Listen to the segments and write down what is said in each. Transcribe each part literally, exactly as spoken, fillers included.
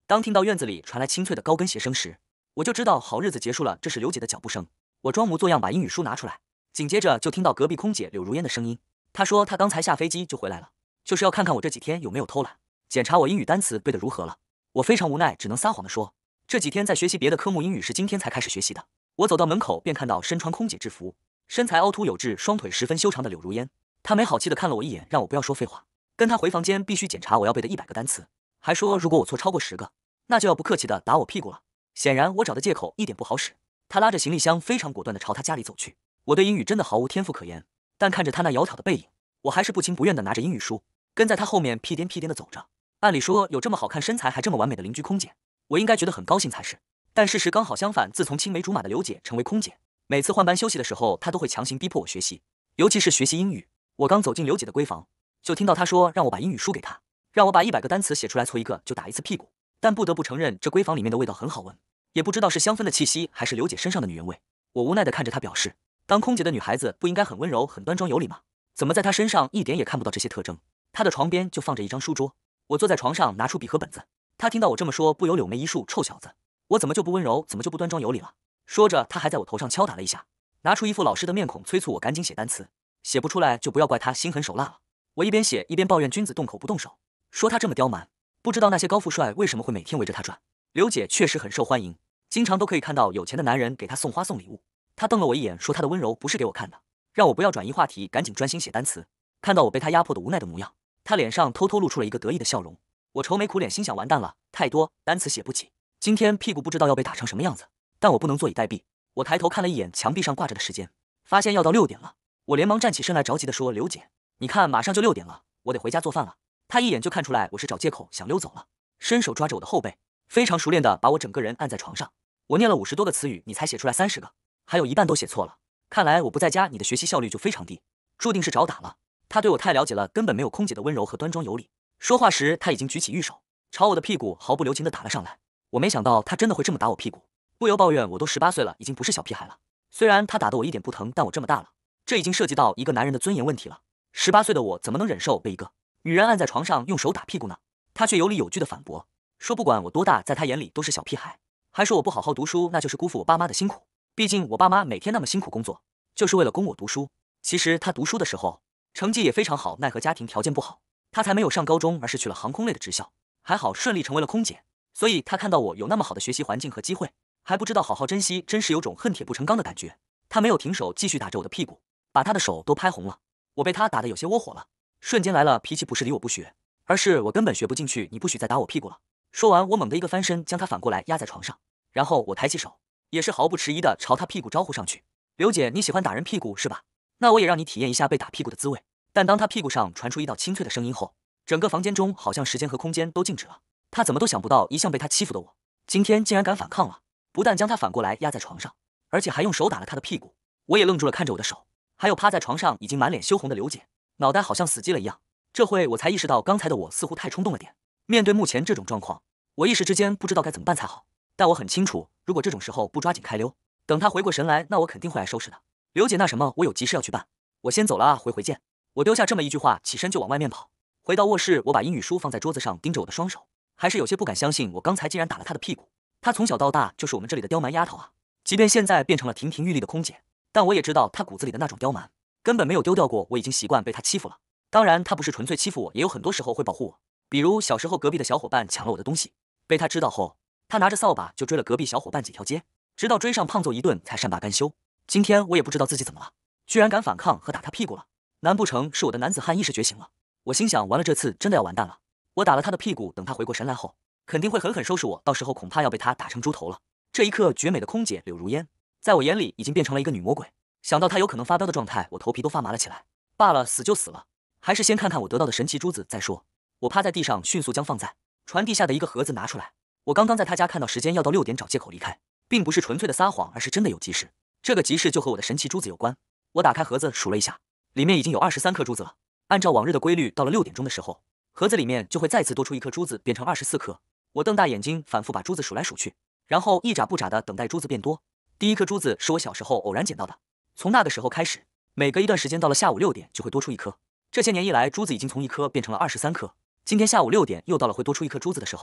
当听到院子里传来清脆的高跟鞋声时，我就知道好日子结束了。这是刘姐的脚步声。我装模作样把英语书拿出来，紧接着就听到隔壁空姐柳如烟的声音。她说她刚才下飞机就回来了，就是要看看我这几天有没有偷懒，检查我英语单词背得如何了。我非常无奈，只能撒谎地说这几天在学习别的科目，英语是今天才开始学习的。我走到门口便看到身穿空姐制服、身材凹凸有致、双腿十分修长的柳如烟。她没好气地看了我一眼，让我不要说废话，跟她回房间必须检查我要背的一百个单词，还说如果我错超过十个，那就要不客气地打我屁股了。显然我找的借口一点不好使。她拉着行李箱非常果断地朝她家里走去。我对英语真的毫无天赋可言，但看着她那窈窕的背影，我还是不情不愿地拿着英语书跟在她后面屁颠屁颠地走着。按理说有这么好看、身材还这么完美的邻居空姐，我应该觉得很高兴才是。但事实刚好相反，自从青梅竹马的刘姐成为空姐，每次换班休息的时候，她都会强行逼迫我学习，尤其是学习英语。我刚走进刘姐的闺房，就听到她说让我把英语书给她，让我把一百个单词写出来，错一个就打一次屁股。但不得不承认，这闺房里面的味道很好闻，也不知道是香氛的气息还是刘姐身上的女人味。我无奈地看着她，表示当空姐的女孩子不应该很温柔、很端庄有礼吗？怎么在她身上一点也看不到这些特征？她的床边就放着一张书桌，我坐在床上拿出笔和本子。她听到我这么说，不由柳眉一竖，臭小子，我怎么就不温柔，怎么就不端庄有礼了？说着，她还在我头上敲打了一下，拿出一副老师的面孔，催促我赶紧写单词，写不出来就不要怪她心狠手辣了。我一边写一边抱怨君子动口不动手，说她这么刁蛮，不知道那些高富帅为什么会每天围着她转。刘姐确实很受欢迎，经常都可以看到有钱的男人给她送花送礼物。她瞪了我一眼，说她的温柔不是给我看的，让我不要转移话题，赶紧专心写单词。看到我被她压迫的无奈的模样，她脸上偷偷露出了一个得意的笑容。我愁眉苦脸，心想完蛋了，太多单词写不起，今天屁股不知道要被打成什么样子。但我不能坐以待毙，我抬头看了一眼墙壁上挂着的时间，发现要到六点了。我连忙站起身来，着急地说：“刘姐，你看马上就六点了，我得回家做饭了。”她一眼就看出来我是找借口想溜走了，伸手抓着我的后背，非常熟练地把我整个人按在床上。我念了五十多个词语，你才写出来三十个，还有一半都写错了。看来我不在家，你的学习效率就非常低，注定是找打了。她对我太了解了，根本没有空姐的温柔和端庄有礼。说话时，她已经举起玉手，朝我的屁股毫不留情地打了上来。我没想到她真的会这么打我屁股，不由抱怨，我都十八岁了，已经不是小屁孩了。虽然她打得我一点不疼，但我这么大了，这已经涉及到一个男人的尊严问题了。十八岁的我怎么能忍受被一个女人按在床上用手打屁股呢？她却有理有据地反驳，说不管我多大，在她眼里都是小屁孩，还说我不好好读书，那就是辜负我爸妈的辛苦。毕竟我爸妈每天那么辛苦工作，就是为了供我读书。其实她读书的时候成绩也非常好，奈何家庭条件不好，她才没有上高中，而是去了航空类的职校，还好顺利成为了空姐。所以她看到我有那么好的学习环境和机会，还不知道好好珍惜，真是有种恨铁不成钢的感觉。她没有停手，继续打着我的屁股，把她的手都拍红了。我被她打得有些窝火了，瞬间来了脾气，不是理我不学，而是我根本学不进去，你不许再打我屁股了。说完，我猛地一个翻身，将她反过来压在床上，然后我抬起手，也是毫不迟疑地朝她屁股招呼上去。刘姐，你喜欢打人屁股是吧？那我也让你体验一下被打屁股的滋味。但当她屁股上传出一道清脆的声音后，整个房间中好像时间和空间都静止了。她怎么都想不到，一向被她欺负的我，今天竟然敢反抗了，不但将她反过来压在床上，而且还用手打了她的屁股。我也愣住了，看着我的手，还有趴在床上已经满脸羞红的刘姐，脑袋好像死机了一样。这会我才意识到，刚才的我似乎太冲动了点。面对目前这种状况，我一时之间不知道该怎么办才好。但我很清楚，如果这种时候不抓紧开溜，等她回过神来，那我肯定会来收拾的。刘姐，那什么，我有急事要去办，我先走了啊，回回见。我丢下这么一句话，起身就往外面跑。回到卧室，我把英语书放在桌子上，盯着我的双手，还是有些不敢相信，我刚才竟然打了她的屁股。她从小到大就是我们这里的刁蛮丫头啊，即便现在变成了亭亭玉立的空姐，但我也知道她骨子里的那种刁蛮根本没有丢掉过，我已经习惯被她欺负了。当然，她不是纯粹欺负我，也有很多时候会保护我。比如小时候隔壁的小伙伴抢了我的东西，被她知道后，她拿着扫把就追了隔壁小伙伴几条街，直到追上胖揍一顿才善罢甘休。今天我也不知道自己怎么了，居然敢反抗和打她屁股了，难不成是我的男子汉意识觉醒了？我心想，完了，这次真的要完蛋了。我打了她的屁股，等她回过神来后，肯定会狠狠收拾我，到时候恐怕要被她打成猪头了。这一刻，绝美的空姐柳如烟在我眼里已经变成了一个女魔鬼。想到她有可能发飙的状态，我头皮都发麻了起来。罢了，死就死了，还是先看看我得到的神奇珠子再说。我趴在地上，迅速将放在传递下的一个盒子拿出来。我刚刚在她家看到时间要到六点，找借口离开，并不是纯粹的撒谎，而是真的有急事。这个急事就和我的神奇珠子有关。我打开盒子数了一下，里面已经有二十三颗珠子了。按照往日的规律，到了六点钟的时候，盒子里面就会再次多出一颗珠子，变成二十四颗。我瞪大眼睛，反复把珠子数来数去，然后一眨不眨的等待珠子变多。第一颗珠子是我小时候偶然捡到的，从那个时候开始，每隔一段时间到了下午六点就会多出一颗。这些年以来，珠子已经从一颗变成了二十三颗。今天下午六点又到了会多出一颗珠子的时候。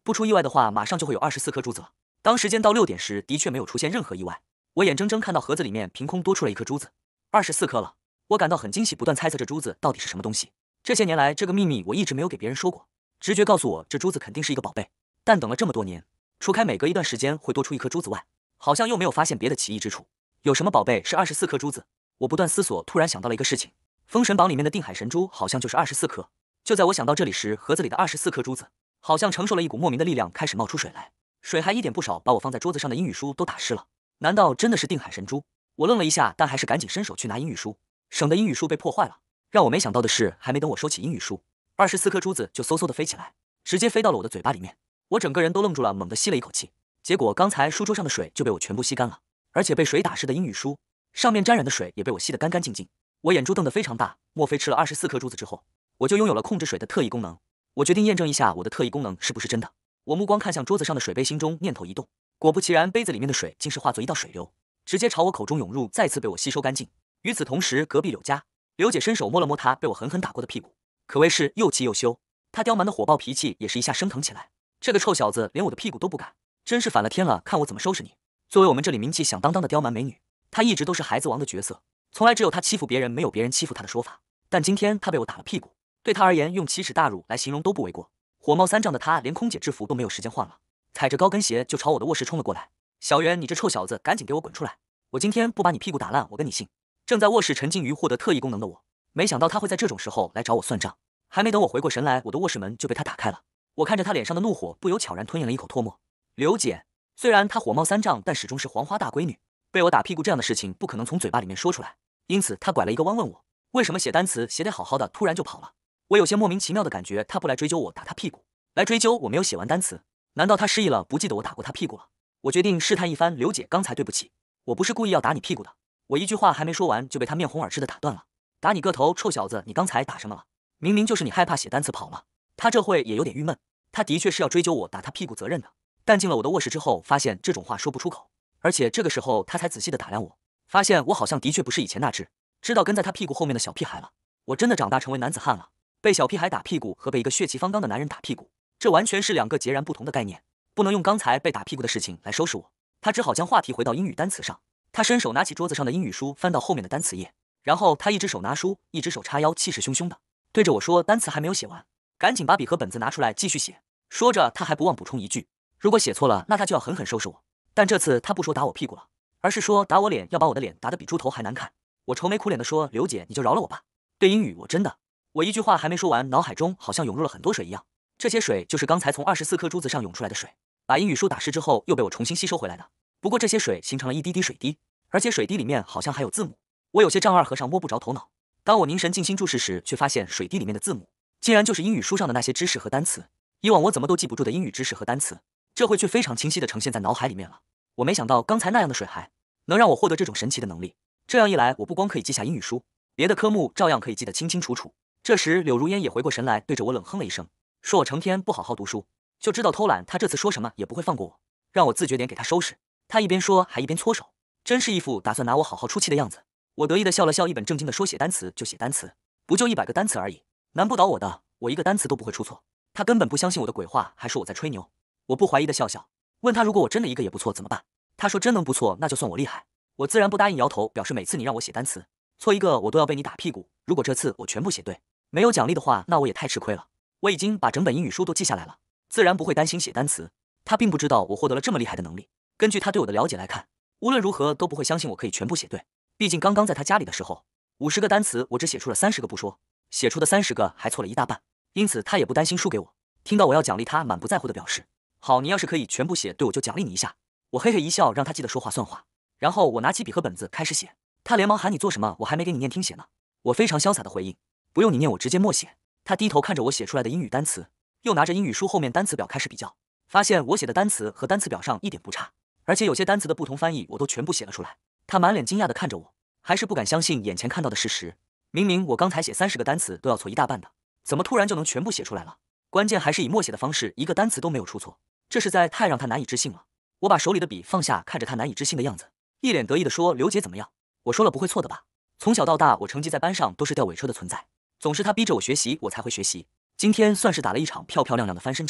不出意外的话，马上就会有二十四颗珠子了。当时间到六点时，的确没有出现任何意外。我眼睁睁看到盒子里面凭空多出了一颗珠子，二十四颗了。我感到很惊喜，不断猜测这珠子到底是什么东西。这些年来，这个秘密我一直没有给别人说过。直觉告诉我，这珠子肯定是一个宝贝。但等了这么多年，除开每隔一段时间会多出一颗珠子外，好像又没有发现别的奇异之处。有什么宝贝是二十四颗珠子？我不断思索，突然想到了一个事情：封神榜里面的定海神珠好像就是二十四颗。就在我想到这里时，盒子里的二十四颗珠子好像承受了一股莫名的力量，开始冒出水来。水还一点不少，把我放在桌子上的英语书都打湿了。难道真的是定海神珠？我愣了一下，但还是赶紧伸手去拿英语书，省得英语书被破坏了。让我没想到的是，还没等我收起英语书，二十四颗珠子就嗖嗖的飞起来，直接飞到了我的嘴巴里面。我整个人都愣住了，猛地吸了一口气。结果刚才书桌上的水就被我全部吸干了，而且被水打湿的英语书上面沾染的水也被我吸得干干净净。我眼珠瞪得非常大，莫非吃了二十四颗珠子之后，我就拥有了控制水的特异功能？我决定验证一下我的特异功能是不是真的。我目光看向桌子上的水杯，心中念头一动，果不其然，杯子里面的水竟是化作一道水流，直接朝我口中涌入，再次被我吸收干净。与此同时，隔壁柳家柳姐伸手摸了摸她被我狠狠打过的屁股，可谓是又气又羞。她刁蛮的火爆脾气也是一下升腾起来。这个臭小子连我的屁股都不敢，真是反了天了，看我怎么收拾你！作为我们这里名气响当当的刁蛮美女，她一直都是孩子王的角色，从来只有她欺负别人，没有别人欺负她的说法。但今天她被我打了屁股，对她而言，用奇耻大辱来形容都不为过。火冒三丈的她连空姐制服都没有时间换了，踩着高跟鞋就朝我的卧室冲了过来。小袁，你这臭小子，赶紧给我滚出来！我今天不把你屁股打烂，我跟你姓！正在卧室沉浸于获得特异功能的我，没想到他会在这种时候来找我算账。还没等我回过神来，我的卧室门就被他打开了。我看着他脸上的怒火，不由悄然吞咽了一口唾沫。刘姐，虽然她火冒三丈，但始终是黄花大闺女，被我打屁股这样的事情不可能从嘴巴里面说出来，因此她拐了一个弯问我，为什么写单词写得好好的，突然就跑了？我有些莫名其妙的感觉，她不来追究我打她屁股，来追究我没有写完单词，难道她失忆了，不记得我打过她屁股了？我决定试探一番，刘姐，刚才对不起，我不是故意要打你屁股的。我一句话还没说完，就被她面红耳赤的打断了。打你个头，臭小子，你刚才打什么了？明明就是你害怕写单词跑了。她这会也有点郁闷，她的确是要追究我打她屁股责任的，但进了我的卧室之后，发现这种话说不出口，而且这个时候她才仔细的打量我，发现我好像的确不是以前那只知道跟在她屁股后面的小屁孩了。我真的长大成为男子汉了。被小屁孩打屁股和被一个血气方刚的男人打屁股，这完全是两个截然不同的概念，不能用刚才被打屁股的事情来收拾我。他只好将话题回到英语单词上，他伸手拿起桌子上的英语书，翻到后面的单词页，然后他一只手拿书，一只手叉腰，气势汹汹的对着我说，单词还没有写完，赶紧把笔和本子拿出来继续写。说着他还不忘补充一句，如果写错了，那他就要狠狠收拾我。但这次他不说打我屁股了，而是说打我脸，要把我的脸打得比猪头还难看。我愁眉苦脸的说，刘姐，你就饶了我吧，对英语我真的……我一句话还没说完，脑海中好像涌入了很多水一样，这些水就是刚才从二十四颗珠子上涌出来的水，把英语书打湿之后又被我重新吸收回来的。不过这些水形成了一滴滴水滴，而且水滴里面好像还有字母。我有些丈二和尚摸不着头脑，当我凝神静心注视时，却发现水滴里面的字母竟然就是英语书上的那些知识和单词。以往我怎么都记不住的英语知识和单词，这回却非常清晰地呈现在脑海里面了。我没想到刚才那样的水还能让我获得这种神奇的能力，这样一来，我不光可以记下英语书，别的科目照样可以记得清清楚楚。这时柳如烟也回过神来，对着我冷哼了一声，说我成天不好好读书，就知道偷懒，他这次说什么也不会放过我，让我自觉点给他收拾。他一边说还一边搓手，真是一副打算拿我好好出气的样子。我得意的笑了笑，一本正经的说，写单词就写单词，不就一百个单词而已，难不倒我的，我一个单词都不会出错。他根本不相信我的鬼话，还说我在吹牛。我不怀疑的笑笑，问他如果我真的一个也不错怎么办？他说真能不错那就算我厉害。我自然不答应，摇头表示每次你让我写单词，错一个我都要被你打屁股，如果这次我全部写对，没有奖励的话，那我也太吃亏了。我已经把整本英语书都记下来了，自然不会担心写单词。他并不知道我获得了这么厉害的能力，根据他对我的了解来看，无论如何都不会相信我可以全部写对。毕竟刚刚在他家里的时候，五十个单词我只写出了三十个不说，写出的三十个还错了一大半，因此他也不担心输给我。听到我要奖励他，满不在乎的表示，好，你要是可以全部写对，我就奖励你一下。我嘿嘿一笑，让他记得说话算话。然后我拿起笔和本子开始写，他连忙喊你做什么，我还没给你念听写呢。我非常潇洒的回应，不用你念，我直接默写。他低头看着我写出来的英语单词，又拿着英语书后面单词表开始比较，发现我写的单词和单词表上一点不差，而且有些单词的不同翻译我都全部写了出来。他满脸惊讶的看着我，还是不敢相信眼前看到的事实。明明我刚才写三十个单词都要错一大半的，怎么突然就能全部写出来了？关键还是以默写的方式，一个单词都没有出错，这实在太让他难以置信了。我把手里的笔放下，看着他难以置信的样子，一脸得意的说，刘姐怎么样？我说了不会错的吧？从小到大我成绩在班上都是吊尾车的存在，总是他逼着我学习我才会学习，今天算是打了一场漂漂亮亮的翻身仗。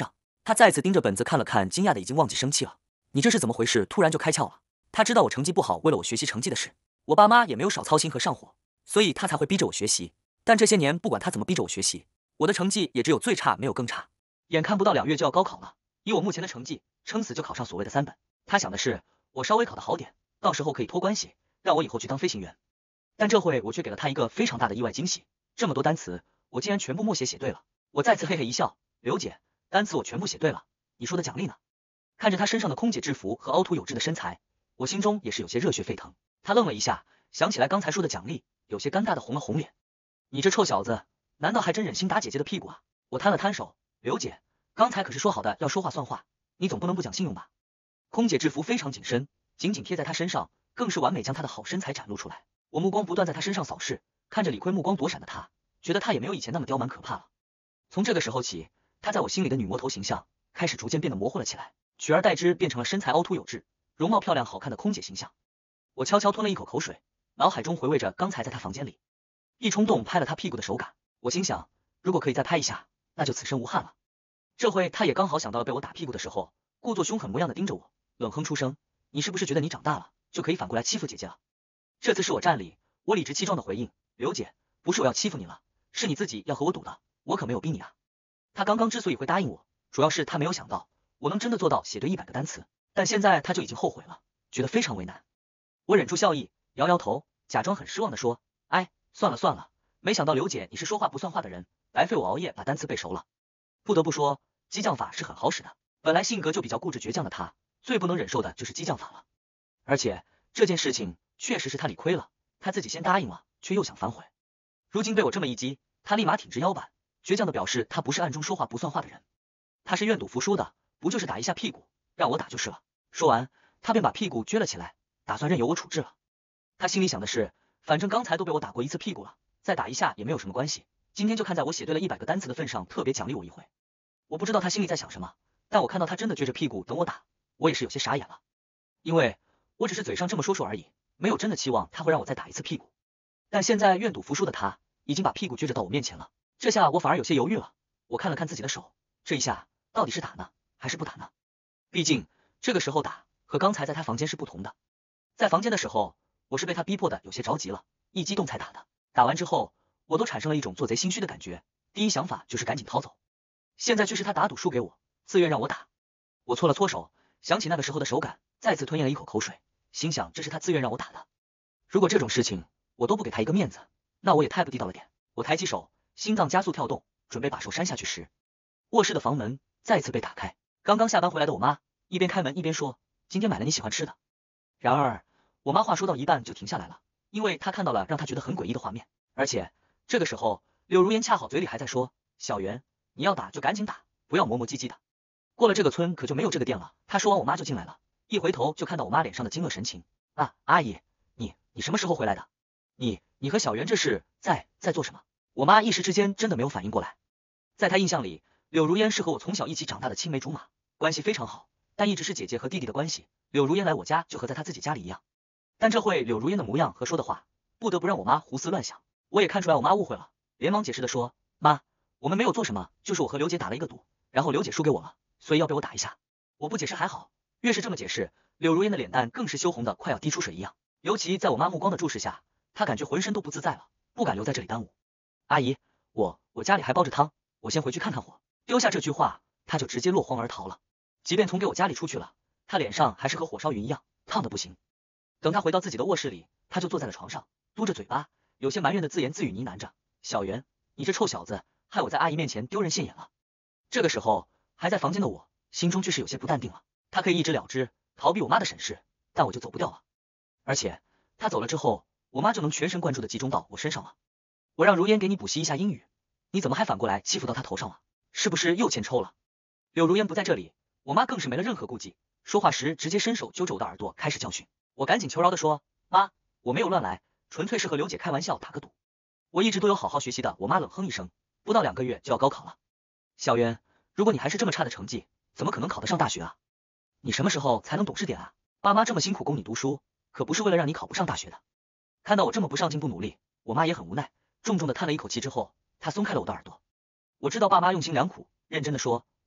他再次盯着本子看了看，惊讶的已经忘记生气了。你这是怎么回事？突然就开窍了。他知道我成绩不好，为了我学习成绩的事，我爸妈也没有少操心和上火，所以他才会逼着我学习。但这些年，不管他怎么逼着我学习，我的成绩也只有最差，没有更差。眼看不到两月就要高考了，以我目前的成绩，撑死就考上所谓的三本。他想的是，我稍微考得好点，到时候可以托关系，让我以后去当飞行员。但这回我却给了他一个非常大的意外惊喜，这么多单词，我竟然全部默写写对了。我再次嘿嘿一笑，刘姐，单词我全部写对了，你说的奖励呢？看着他身上的空姐制服和凹凸有致的身材，我心中也是有些热血沸腾。他愣了一下，想起来刚才说的奖励，有些尴尬的红了红脸。你这臭小子，难道还真忍心打姐姐的屁股啊？我摊了摊手，刘姐，刚才可是说好的要说话算话，你总不能不讲信用吧？空姐制服非常紧身，紧紧贴在她身上，更是完美将她的好身材展露出来。我目光不断在她身上扫视，看着李逵目光躲闪的她，觉得她也没有以前那么刁蛮可怕了。从这个时候起，她在我心里的女魔头形象开始逐渐变得模糊了起来，取而代之变成了身材凹凸有致、容貌漂亮好看的空姐形象。我悄悄吞了一口口水，脑海中回味着刚才在她房间里一冲动拍了她屁股的手感。我心想，如果可以再拍一下，那就此生无憾了。这回她也刚好想到了被我打屁股的时候，故作凶狠模样的盯着我，冷哼出声，你是不是觉得你长大了就可以反过来欺负姐姐了？这次是我占理，我理直气壮的回应，刘姐，不是我要欺负你了，是你自己要和我赌的，我可没有逼你啊。她刚刚之所以会答应我，主要是她没有想到我能真的做到写对一百个单词，但现在她就已经后悔了，觉得非常为难。我忍住笑意，摇摇头，假装很失望的说，哎，算了算了，没想到刘姐你是说话不算话的人，白费我熬夜把单词背熟了。不得不说，激将法是很好使的，本来性格就比较固执倔强的她，最不能忍受的就是激将法了。而且这件事情确实是他理亏了，他自己先答应了，却又想反悔。如今被我这么一激，他立马挺直腰板，倔强的表示他不是暗中说话不算话的人，他是愿赌服输的，不就是打一下屁股，让我打就是了。说完，他便把屁股撅了起来，打算任由我处置了。他心里想的是，反正刚才都被我打过一次屁股了，再打一下也没有什么关系，今天就看在我写对了一百个单词的份上，特别奖励我一回。我不知道他心里在想什么，但我看到他真的撅着屁股等我打，我也是有些傻眼了，因为我只是嘴上这么说说而已，没有真的期望他会让我再打一次屁股。但现在愿赌服输的他已经把屁股撅着到我面前了，这下我反而有些犹豫了。我看了看自己的手，这一下到底是打呢还是不打呢？毕竟这个时候打和刚才在他房间是不同的。在房间的时候，我是被他逼迫的有些着急了，一激动才打的。打完之后，我都产生了一种做贼心虚的感觉，第一想法就是赶紧逃走。现在却是他打赌输给我，自愿让我打。我搓了搓手，想起那个时候的手感，再次吞咽了一口口水，心想这是他自愿让我打的。如果这种事情我都不给他一个面子，那我也太不地道了点。我抬起手，心脏加速跳动，准备把手扇下去时，卧室的房门再次被打开。刚刚下班回来的我妈一边开门一边说，今天买了你喜欢吃的。然而我妈话说到一半就停下来了，因为她看到了让她觉得很诡异的画面。而且这个时候柳如烟恰好嘴里还在说，小袁，你要打就赶紧打，不要磨磨唧唧的。过了这个村可就没有这个店了。她说完我妈就进来了，一回头就看到我妈脸上的惊愕神情。啊，阿姨，你你什么时候回来的？你你和小袁这是在在做什么？我妈一时之间真的没有反应过来。在她印象里，柳如烟是和我从小一起长大的青梅竹马，关系非常好，但一直是姐姐和弟弟的关系。柳如烟来我家就和在她自己家里一样，但这会柳如烟的模样和说的话，不得不让我妈胡思乱想。我也看出来我妈误会了，连忙解释的说，妈，我们没有做什么，就是我和刘姐打了一个赌，然后刘姐输给我了，所以要被我打一下。我不解释还好，越是这么解释，柳如烟的脸蛋更是羞红的快要滴出水一样。尤其在我妈目光的注视下，她感觉浑身都不自在了，不敢留在这里耽误。阿姨，我我家里还煲着汤，我先回去看看火。丢下这句话，她就直接落荒而逃了。即便从给我家里出去了，她脸上还是和火烧云一样，烫的不行。等她回到自己的卧室里，她就坐在了床上，嘟着嘴巴，有些埋怨的自言自语呢喃着，小袁，你这臭小子，害我在阿姨面前丢人现眼了。这个时候还在房间的我，心中却是有些不淡定了。她可以一直了之，逃避我妈的审视，但我就走不掉了。而且她走了之后，我妈就能全神贯注的集中到我身上了。我让如烟给你补习一下英语，你怎么还反过来欺负到她头上了？是不是又欠抽了？柳如烟不在这里，我妈更是没了任何顾忌，说话时直接伸手揪着我的耳朵开始教训。我赶紧求饶的说，妈，我没有乱来，纯粹是和刘姐开玩笑打个赌。我一直都有好好学习的。我妈冷哼一声，不到两个月就要高考了。小袁，如果你还是这么差的成绩，怎么可能考得上大学啊？你什么时候才能懂事点啊？爸妈这么辛苦供你读书，可不是为了让你考不上大学的。看到我这么不上进不努力，我妈也很无奈，重重的叹了一口气之后，她松开了我的耳朵。我知道爸妈用心良苦，认真的说，妈，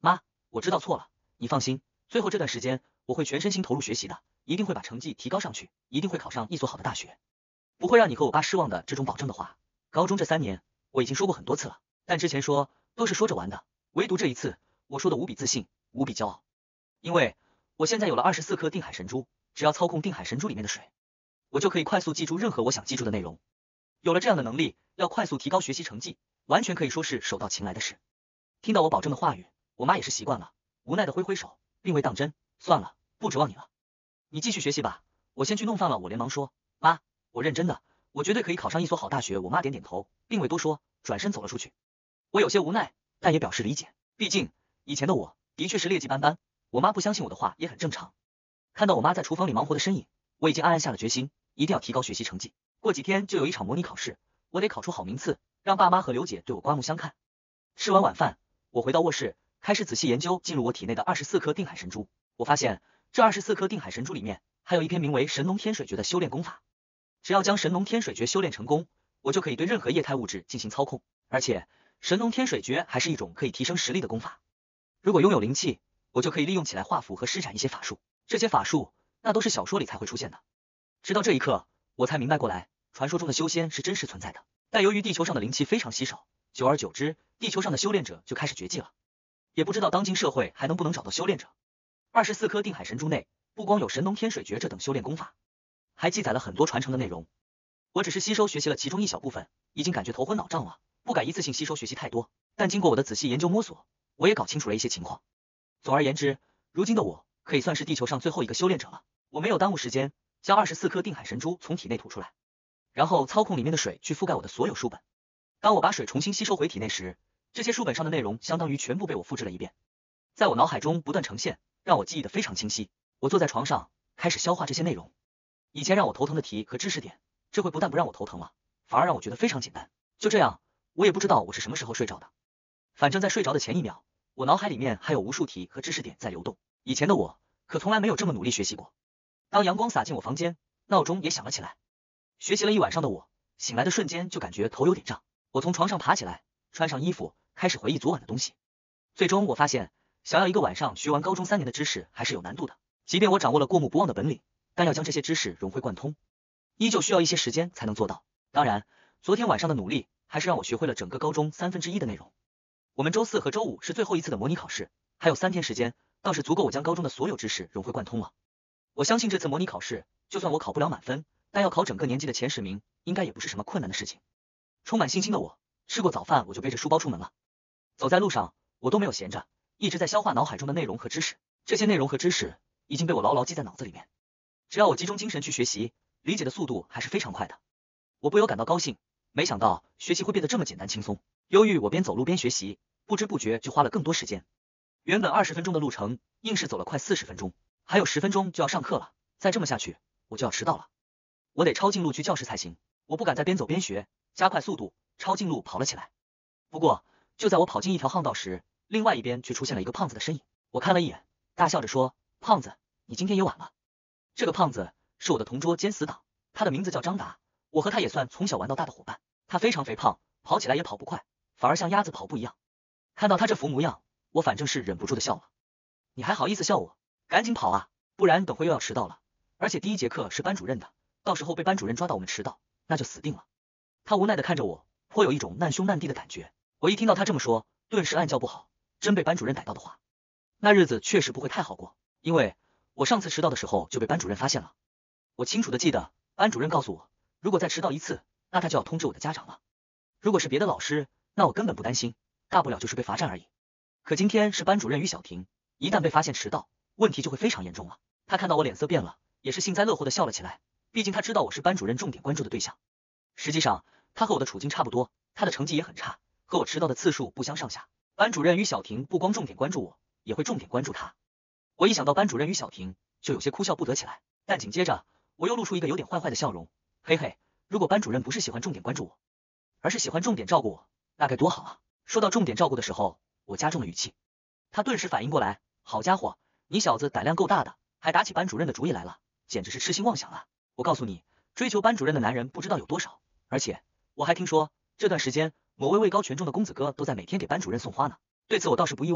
我知道错了，你放心，最后这段时间我会全身心投入学习的，一定会把成绩提高上去，一定会考上一所好的大学，不会让你和我爸失望的。这种保证的话，高中这三年我已经说过很多次了，但之前说都是说着玩的，唯独这一次我说的无比自信，无比骄傲，因为我现在有了二十四颗定海神珠，只要操控定海神珠里面的水，我就可以快速记住任何我想记住的内容。有了这样的能力，要快速提高学习成绩，完全可以说是手到擒来的事。听到我保证的话语，我妈也是习惯了，无奈的挥挥手，并未当真。算了，不指望你了，你继续学习吧，我先去弄饭了。我连忙说，妈，我认真的，我绝对可以考上一所好大学。我妈点点头，并未多说，转身走了出去。我有些无奈，但也表示理解，毕竟以前的我的确是劣迹斑斑，我妈不相信我的话也很正常。看到我妈在厨房里忙活的身影，我已经暗暗下了决心，一定要提高学习成绩。过几天就有一场模拟考试，我得考出好名次，让爸妈和刘姐对我刮目相看。吃完晚饭，我回到卧室，开始仔细研究进入我体内的二十四颗定海神珠。我发现这二十四颗定海神珠里面还有一篇名为神农天水诀的修炼功法，只要将神农天水诀修炼成功，我就可以对任何液态物质进行操控，而且神农天水诀还是一种可以提升实力的功法。如果拥有灵气，我就可以利用起来画符和施展一些法术，这些法术那都是小说里才会出现的。直到这一刻，我才明白过来，传说中的修仙是真实存在的，但由于地球上的灵气非常稀少，久而久之，地球上的修炼者就开始绝迹了，也不知道当今社会还能不能找到修炼者。二十四颗定海神珠内不光有神农天水诀这等修炼功法，还记载了很多传承的内容。我只是吸收学习了其中一小部分，已经感觉头昏脑胀了，不敢一次性吸收学习太多，但经过我的仔细研究摸索，我也搞清楚了一些情况。总而言之，如今的我可以算是地球上最后一个修炼者了。我没有耽误时间，将二十四颗定海神珠从体内吐出来，然后操控里面的水去覆盖我的所有书本。当我把水重新吸收回体内时，这些书本上的内容相当于全部被我复制了一遍，在我脑海中不断呈现，让我记忆得非常清晰。我坐在床上开始消化这些内容，以前让我头疼的题和知识点，这回不但不让我头疼了，反而让我觉得非常简单。就这样，我也不知道我是什么时候睡着的，反正在睡着的前一秒，我脑海里面还有无数题和知识点在流动。以前的我可从来没有这么努力学习过。当阳光洒进我房间，闹钟也响了起来。学习了一晚上的我，醒来的瞬间就感觉头有点胀。我从床上爬起来，穿上衣服，开始回忆昨晚的东西。最终我发现，想要一个晚上学完高中三年的知识还是有难度的。即便我掌握了过目不忘的本领，但要将这些知识融会贯通，依旧需要一些时间才能做到。当然，昨天晚上的努力还是让我学会了整个高中三分之一的内容。我们周四和周五是最后一次的模拟考试，还有三天时间，倒是足够我将高中的所有知识融会贯通了。我相信这次模拟考试，就算我考不了满分，但要考整个年级的前十名，应该也不是什么困难的事情。充满信心的我，吃过早饭我就背着书包出门了。走在路上，我都没有闲着，一直在消化脑海中的内容和知识。这些内容和知识已经被我牢牢记在脑子里面，只要我集中精神去学习，理解的速度还是非常快的。我不由感到高兴，没想到学习会变得这么简单轻松。由于我边走路边学习，不知不觉就花了更多时间。原本二十分钟的路程，硬是走了快四十分钟，还有十分钟就要上课了，再这么下去，我就要迟到了。我得抄近路去教室才行，我不敢再边走边学，加快速度，抄近路跑了起来。不过，就在我跑进一条巷道时，另外一边却出现了一个胖子的身影。我看了一眼，大笑着说：“胖子，你今天也晚了。”这个胖子是我的同桌兼死党，他的名字叫张达，我和他也算从小玩到大的伙伴。他非常肥胖，跑起来也跑不快，反而像鸭子跑步一样。看到他这副模样，我反正是忍不住的笑了。你还好意思笑我？赶紧跑啊，不然等会又要迟到了。而且第一节课是班主任的，到时候被班主任抓到我们迟到，那就死定了。他无奈的看着我，颇有一种难兄难弟的感觉。我一听到他这么说，顿时暗叫不好，真被班主任逮到的话，那日子确实不会太好过。因为我上次迟到的时候就被班主任发现了。我清楚的记得，班主任告诉我，如果再迟到一次，那他就要通知我的家长了。如果是别的老师，那我根本不担心，大不了就是被罚站而已。可今天是班主任于小婷，一旦被发现迟到，问题就会非常严重了。他看到我脸色变了，也是幸灾乐祸的笑了起来，毕竟他知道我是班主任重点关注的对象。实际上，他和我的处境差不多，他的成绩也很差，和我迟到的次数不相上下。班主任于小婷不光重点关注我，也会重点关注他。我一想到班主任于小婷，就有些哭笑不得起来，但紧接着我又露出一个有点坏坏的笑容。嘿嘿，如果班主任不是喜欢重点关注我，而是喜欢重点照顾我，那该多好啊。说到重点照顾的时候，我加重了语气。他顿时反应过来，好家伙，你小子胆量够大的，还打起班主任的主意来了，简直是痴心妄想啊。我告诉你，追求班主任的男人不知道有多少，而且我还听说这段时间某位位高权重的公子哥都在每天给班主任送花呢。对此我倒是不意外，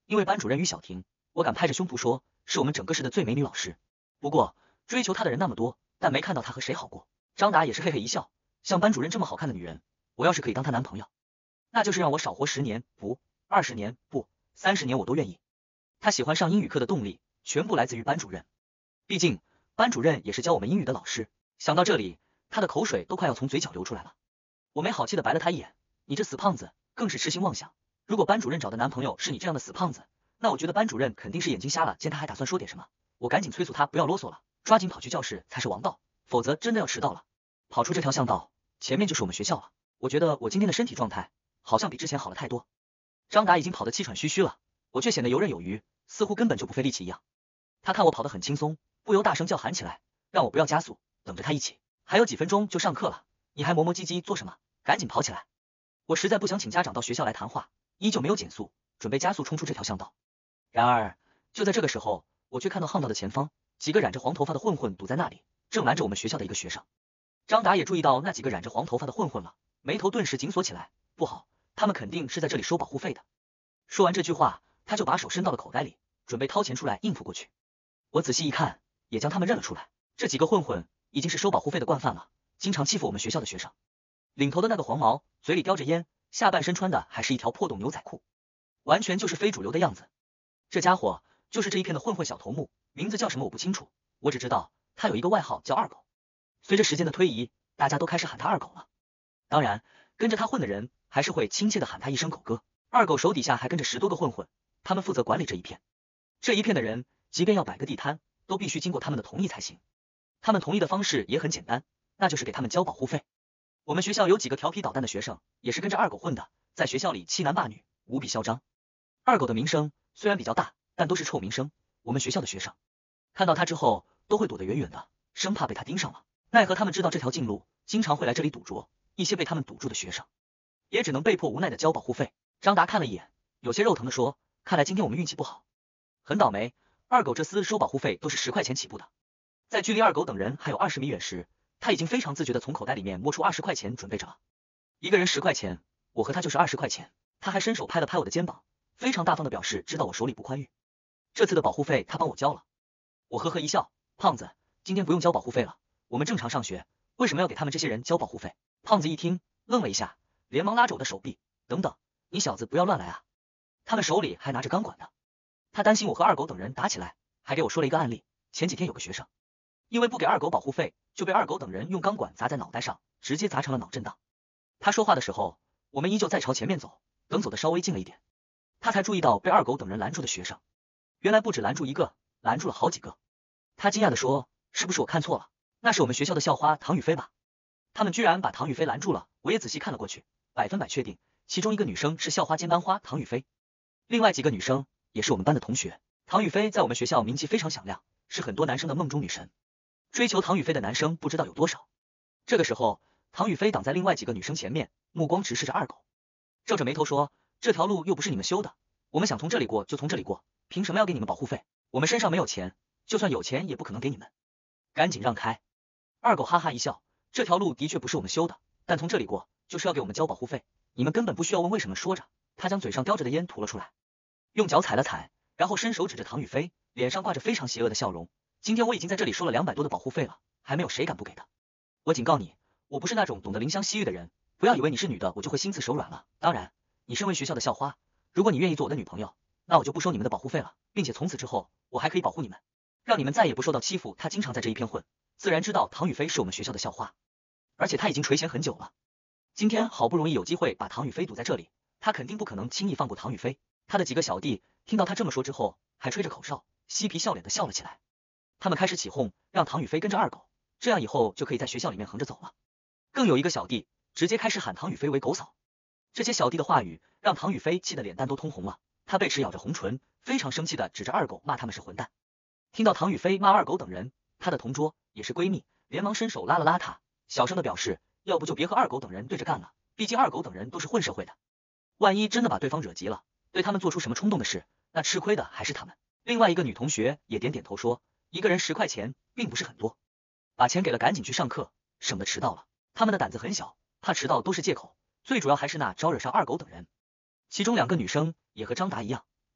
因为班主任于小婷，我敢拍着胸脯说，是我们整个市的最美女老师。不过追求她的人那么多，但没看到她和谁好过。张达也是嘿嘿一笑，像班主任这么好看的女人，我要是可以当她男朋友，那就是让我少活十年，不，二十年，不，三十年我都愿意。他喜欢上英语课的动力，全部来自于班主任。毕竟班主任也是教我们英语的老师。想到这里，他的口水都快要从嘴角流出来了。我没好气的白了他一眼，你这死胖子，更是痴心妄想。如果班主任找的男朋友是你这样的死胖子，那我觉得班主任肯定是眼睛瞎了，见他还打算说点什么。我赶紧催促他不要啰嗦了，抓紧跑去教室才是王道，否则真的要迟到了。跑出这条巷道，前面就是我们学校了。我觉得我今天的身体状态好像比之前好了太多。张达已经跑得气喘吁吁了，我却显得游刃有余，似乎根本就不费力气一样。他看我跑得很轻松，不由大声叫喊起来，让我不要加速，等着他一起。还有几分钟就上课了，你还磨磨唧唧做什么？赶紧跑起来！我实在不想请家长到学校来谈话，依旧没有减速，准备加速冲出这条巷道。然而就在这个时候，我却看到巷道的前方，几个染着黄头发的混混堵在那里，正拦着我们学校的一个学生。张达也注意到那几个染着黄头发的混混了，眉头顿时紧锁起来，不好，他们肯定是在这里收保护费的。说完这句话，他就把手伸到了口袋里，准备掏钱出来应付过去。我仔细一看，也将他们认了出来，这几个混混已经是收保护费的惯犯了，经常欺负我们学校的学生。领头的那个黄毛，嘴里叼着烟，下半身穿的还是一条破洞牛仔裤，完全就是非主流的样子。这家伙就是这一片的混混小头目，名字叫什么我不清楚，我只知道他有一个外号叫二狗。随着时间的推移，大家都开始喊他二狗了。当然，跟着他混的人还是会亲切的喊他一声狗哥。二狗手底下还跟着十多个混混，他们负责管理这一片。这一片的人，即便要摆个地摊，都必须经过他们的同意才行。他们同意的方式也很简单，那就是给他们交保护费。我们学校有几个调皮捣蛋的学生，也是跟着二狗混的，在学校里欺男霸女，无比嚣张。二狗的名声虽然比较大，但都是臭名声。我们学校的学生看到他之后，都会躲得远远的，生怕被他盯上了。奈何他们知道这条近路，经常会来这里堵着，一些被他们堵住的学生，也只能被迫无奈的交保护费。张达看了一眼，有些肉疼的说，看来今天我们运气不好，很倒霉。二狗这厮收保护费都是十块钱起步的，在距离二狗等人还有二十米远时，他已经非常自觉的从口袋里面摸出二十块钱准备着了。一个人十块钱，我和他就是二十块钱。他还伸手拍了拍我的肩膀，非常大方的表示知道我手里不宽裕。这次的保护费他帮我交了。我呵呵一笑，胖子，今天不用交保护费了，我们正常上学，为什么要给他们这些人交保护费？胖子一听愣了一下，连忙拉着我的手臂，等等，你小子不要乱来啊！他们手里还拿着钢管的。他担心我和二狗等人打起来，还给我说了一个案例。前几天有个学生，因为不给二狗保护费，就被二狗等人用钢管砸在脑袋上，直接砸成了脑震荡。他说话的时候，我们依旧在朝前面走，等走的稍微近了一点，他才注意到被二狗等人拦住的学生，原来不止拦住一个，拦住了好几个。他惊讶的说，是不是我看错了？那是我们学校的校花唐雨霏吧？他们居然把唐雨霏拦住了，我也仔细看了过去，百分百确定，其中一个女生是校花兼班花唐雨霏，另外几个女生也是我们班的同学。唐雨霏在我们学校名气非常响亮，是很多男生的梦中女神，追求唐雨霏的男生不知道有多少。这个时候，唐雨霏挡在另外几个女生前面，目光直视着二狗，皱着眉头说，这条路又不是你们修的，我们想从这里过就从这里过，凭什么要给你们保护费？我们身上没有钱，就算有钱也不可能给你们，赶紧让开。二狗哈哈一笑，这条路的确不是我们修的，但从这里过就是要给我们交保护费，你们根本不需要问为什么。说着，他将嘴上叼着的烟吐了出来，用脚踩了踩，然后伸手指着唐雨霏，脸上挂着非常邪恶的笑容。今天我已经在这里收了两百多的保护费了，还没有谁敢不给的。我警告你，我不是那种懂得怜香惜玉的人，不要以为你是女的我就会心慈手软了。当然，你身为学校的校花，如果你愿意做我的女朋友，那我就不收你们的保护费了，并且从此之后我还可以保护你们，让你们再也不受到欺负。他经常在这一片混，自然知道唐雨霏是我们学校的校花，而且他已经垂涎很久了。今天好不容易有机会把唐雨霏堵在这里，他肯定不可能轻易放过唐雨霏。他的几个小弟听到他这么说之后，还吹着口哨，嬉皮笑脸的笑了起来。他们开始起哄，让唐雨霏跟着二狗，这样以后就可以在学校里面横着走了。更有一个小弟直接开始喊唐雨霏为狗嫂。这些小弟的话语让唐雨霏气得脸蛋都通红了，他贝齿咬着红唇，非常生气的指着二狗骂他们是混蛋。听到唐雨霏骂二狗等人，他的同桌也是闺蜜，连忙伸手拉了拉他，小声的表示，要不就别和二狗等人对着干了，毕竟二狗等人都是混社会的，万一真的把对方惹急了，对他们做出什么冲动的事，那吃亏的还是他们。另外一个女同学也点点头说，一个人十块钱并不是很多，把钱给了赶紧去上课，省得迟到了。他们的胆子很小，怕迟到都是借口，最主要还是那招惹上二狗等人。其中两个女生也和张达一样，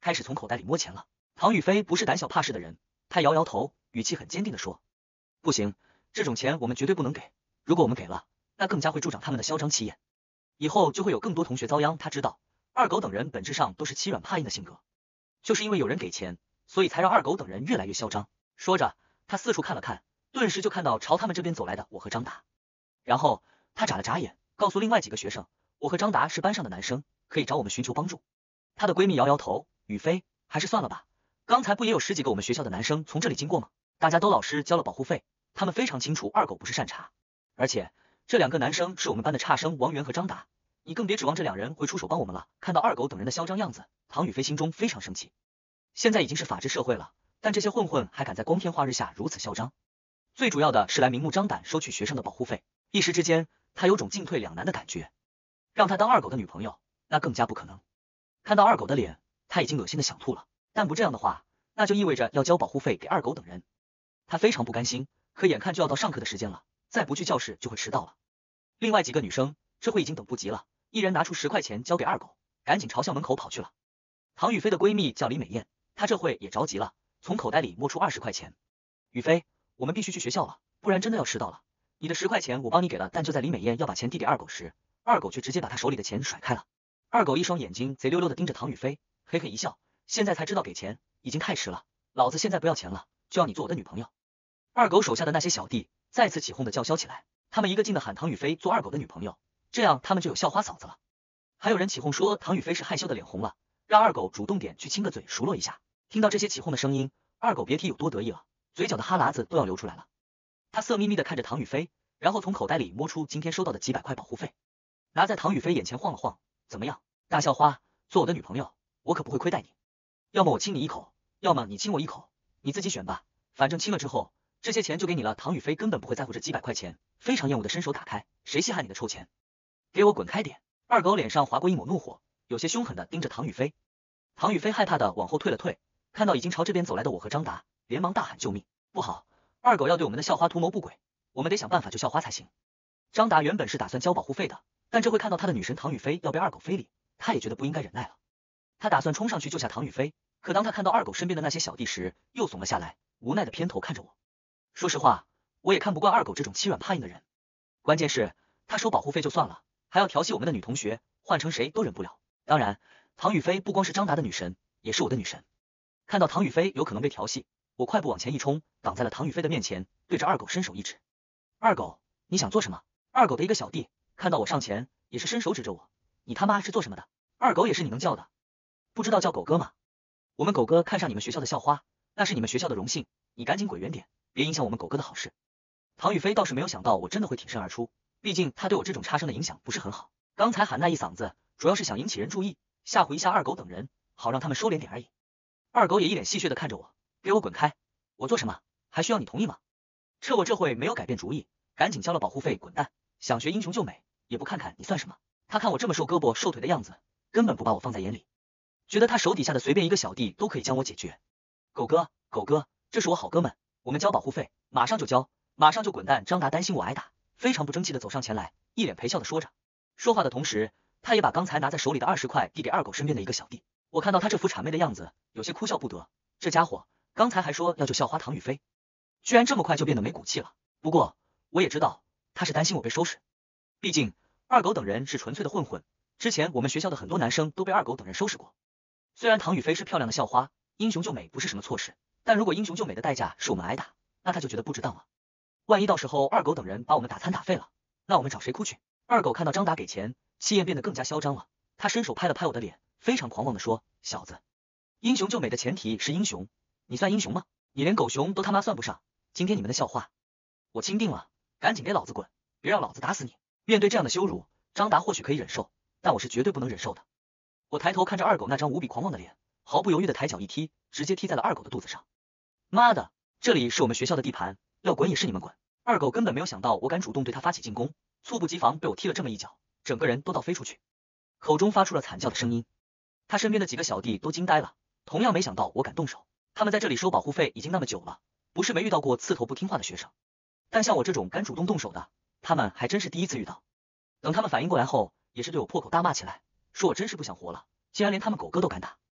开始从口袋里摸钱了。唐雨霏不是胆小怕事的人，她摇摇头，语气很坚定地说：“不行，这种钱我们绝对不能给。如果我们给了，那更加会助长他们的嚣张气焰，以后就会有更多同学遭殃。他知道二狗等人本质上都是欺软怕硬的性格，就是因为有人给钱，所以才让二狗等人越来越嚣张。”说着，他四处看了看，顿时就看到朝他们这边走来的我和张达。然后他眨了眨眼，告诉另外几个学生，我和张达是班上的男生，可以找我们寻求帮助。她的闺蜜摇摇头，雨霏，还是算了吧，刚才不也有十几个我们学校的男生从这里经过吗？大家都老实交了保护费，他们非常清楚二狗不是善茬，而且这两个男生是我们班的差生王源和张达，你更别指望这两人会出手帮我们了。看到二狗等人的嚣张样子，唐雨霏心中非常生气。现在已经是法治社会了，但这些混混还敢在光天化日下如此嚣张，最主要的是来明目张胆收取学生的保护费，一时之间他有种进退两难的感觉。让他当二狗的女朋友，那更加不可能。看到二狗的脸，他已经恶心的想吐了，但不这样的话，那就意味着要交保护费给二狗等人。他非常不甘心，可眼看就要到上课的时间了，再不去教室就会迟到了。另外几个女生这会已经等不及了，一人拿出十块钱交给二狗，赶紧朝校门口跑去了。唐雨霏的闺蜜叫李美艳，她这会也着急了，从口袋里摸出二十块钱。雨霏，我们必须去学校了，不然真的要迟到了。你的十块钱我帮你给了，但就在李美艳要把钱递给二狗时，二狗却直接把他手里的钱甩开了。二狗一双眼睛贼溜溜的盯着唐雨霏，嘿嘿一笑，现在才知道给钱，已经太迟了，老子现在不要钱了，就要你做我的女朋友。二狗手下的那些小弟再次起哄的叫嚣起来，他们一个劲的喊唐雨霏做二狗的女朋友，这样他们就有校花嫂子了。还有人起哄说唐雨霏是害羞的脸红了，让二狗主动点去亲个嘴熟络一下。听到这些起哄的声音，二狗别提有多得意了，嘴角的哈喇子都要流出来了。他色眯眯的看着唐雨霏，然后从口袋里摸出今天收到的几百块保护费，拿在唐雨霏眼前晃了晃，怎么样，大校花，做我的女朋友，我可不会亏待你。要么我亲你一口，要么你亲我一口，你自己选吧，反正亲了之后，这些钱就给你了。唐雨霏根本不会在乎这几百块钱，非常厌恶的伸手打开，谁稀罕你的臭钱，给我滚开点！二狗脸上划过一抹怒火，有些凶狠的盯着唐雨霏。唐雨霏害怕的往后退了退，看到已经朝这边走来的我和张达，连忙大喊救命！不好，二狗要对我们的校花图谋不轨，我们得想办法救校花才行。张达原本是打算交保护费的，但这会看到他的女神唐雨霏要被二狗非礼，他也觉得不应该忍耐了。他打算冲上去救下唐雨霏，可当他看到二狗身边的那些小弟时，又怂了下来，无奈的偏头看着我。说实话，我也看不惯二狗这种欺软怕硬的人，关键是他收保护费就算了，还要调戏我们的女同学，换成谁都忍不了。当然，唐雨霏不光是张达的女神，也是我的女神。看到唐雨霏有可能被调戏，我快步往前一冲，挡在了唐雨霏的面前，对着二狗伸手一指。二狗，你想做什么？二狗的一个小弟看到我上前，也是伸手指着我，你他妈是做什么的？二狗也是你能叫的，不知道叫狗哥吗？我们狗哥看上你们学校的校花，那是你们学校的荣幸，你赶紧滚远点，别影响我们狗哥的好事。唐雨霏倒是没有想到我真的会挺身而出，毕竟他对我这种差生的影响不是很好，刚才喊那一嗓子主要是想引起人注意，吓唬一下二狗等人，好让他们收敛点而已。二狗也一脸戏谑的看着我，给我滚开，我做什么还需要你同意吗？趁我这会没有改变主意，赶紧交了保护费滚蛋，想学英雄救美也不看看你算什么。他看我这么瘦胳膊瘦腿的样子，根本不把我放在眼里，觉得他手底下的随便一个小弟都可以将我解决。狗哥，狗哥，这是我好哥们，我们交保护费，马上就交，马上就滚蛋。张达担心我挨打，非常不争气的走上前来，一脸陪笑的说着。说话的同时，他也把刚才拿在手里的二十块递给二狗身边的一个小弟。我看到他这副谄媚的样子，有些哭笑不得。这家伙刚才还说要救校花唐雨霏，居然这么快就变得没骨气了。不过我也知道他是担心我被收拾，毕竟二狗等人是纯粹的混混，之前我们学校的很多男生都被二狗等人收拾过。虽然唐雨霏是漂亮的校花，英雄救美不是什么错事，但如果英雄救美的代价是我们挨打，那他就觉得不值当了。万一到时候二狗等人把我们打残打废了，那我们找谁哭去？二狗看到张达给钱，气焰变得更加嚣张了，他伸手拍了拍我的脸，非常狂妄的说，小子，英雄救美的前提是英雄，你算英雄吗？你连狗熊都他妈算不上，今天你们的笑话我钦定了，赶紧给老子滚，别让老子打死你。面对这样的羞辱，张达或许可以忍受，但我是绝对不能忍受的。我抬头看着二狗那张无比狂妄的脸，毫不犹豫的抬脚一踢，直接踢在了二狗的肚子上。妈的，这里是我们学校的地盘，要滚也是你们滚。二狗根本没有想到我敢主动对他发起进攻，猝不及防被我踢了这么一脚，整个人都倒飞出去，口中发出了惨叫的声音。他身边的几个小弟都惊呆了，同样没想到我敢动手。他们在这里收保护费已经那么久了，不是没遇到过刺头不听话的学生，但像我这种敢主动动手的，他们还真是第一次遇到。等他们反应过来后，也是对我破口大骂起来，说我真是不想活了，竟然连他们狗哥都敢打。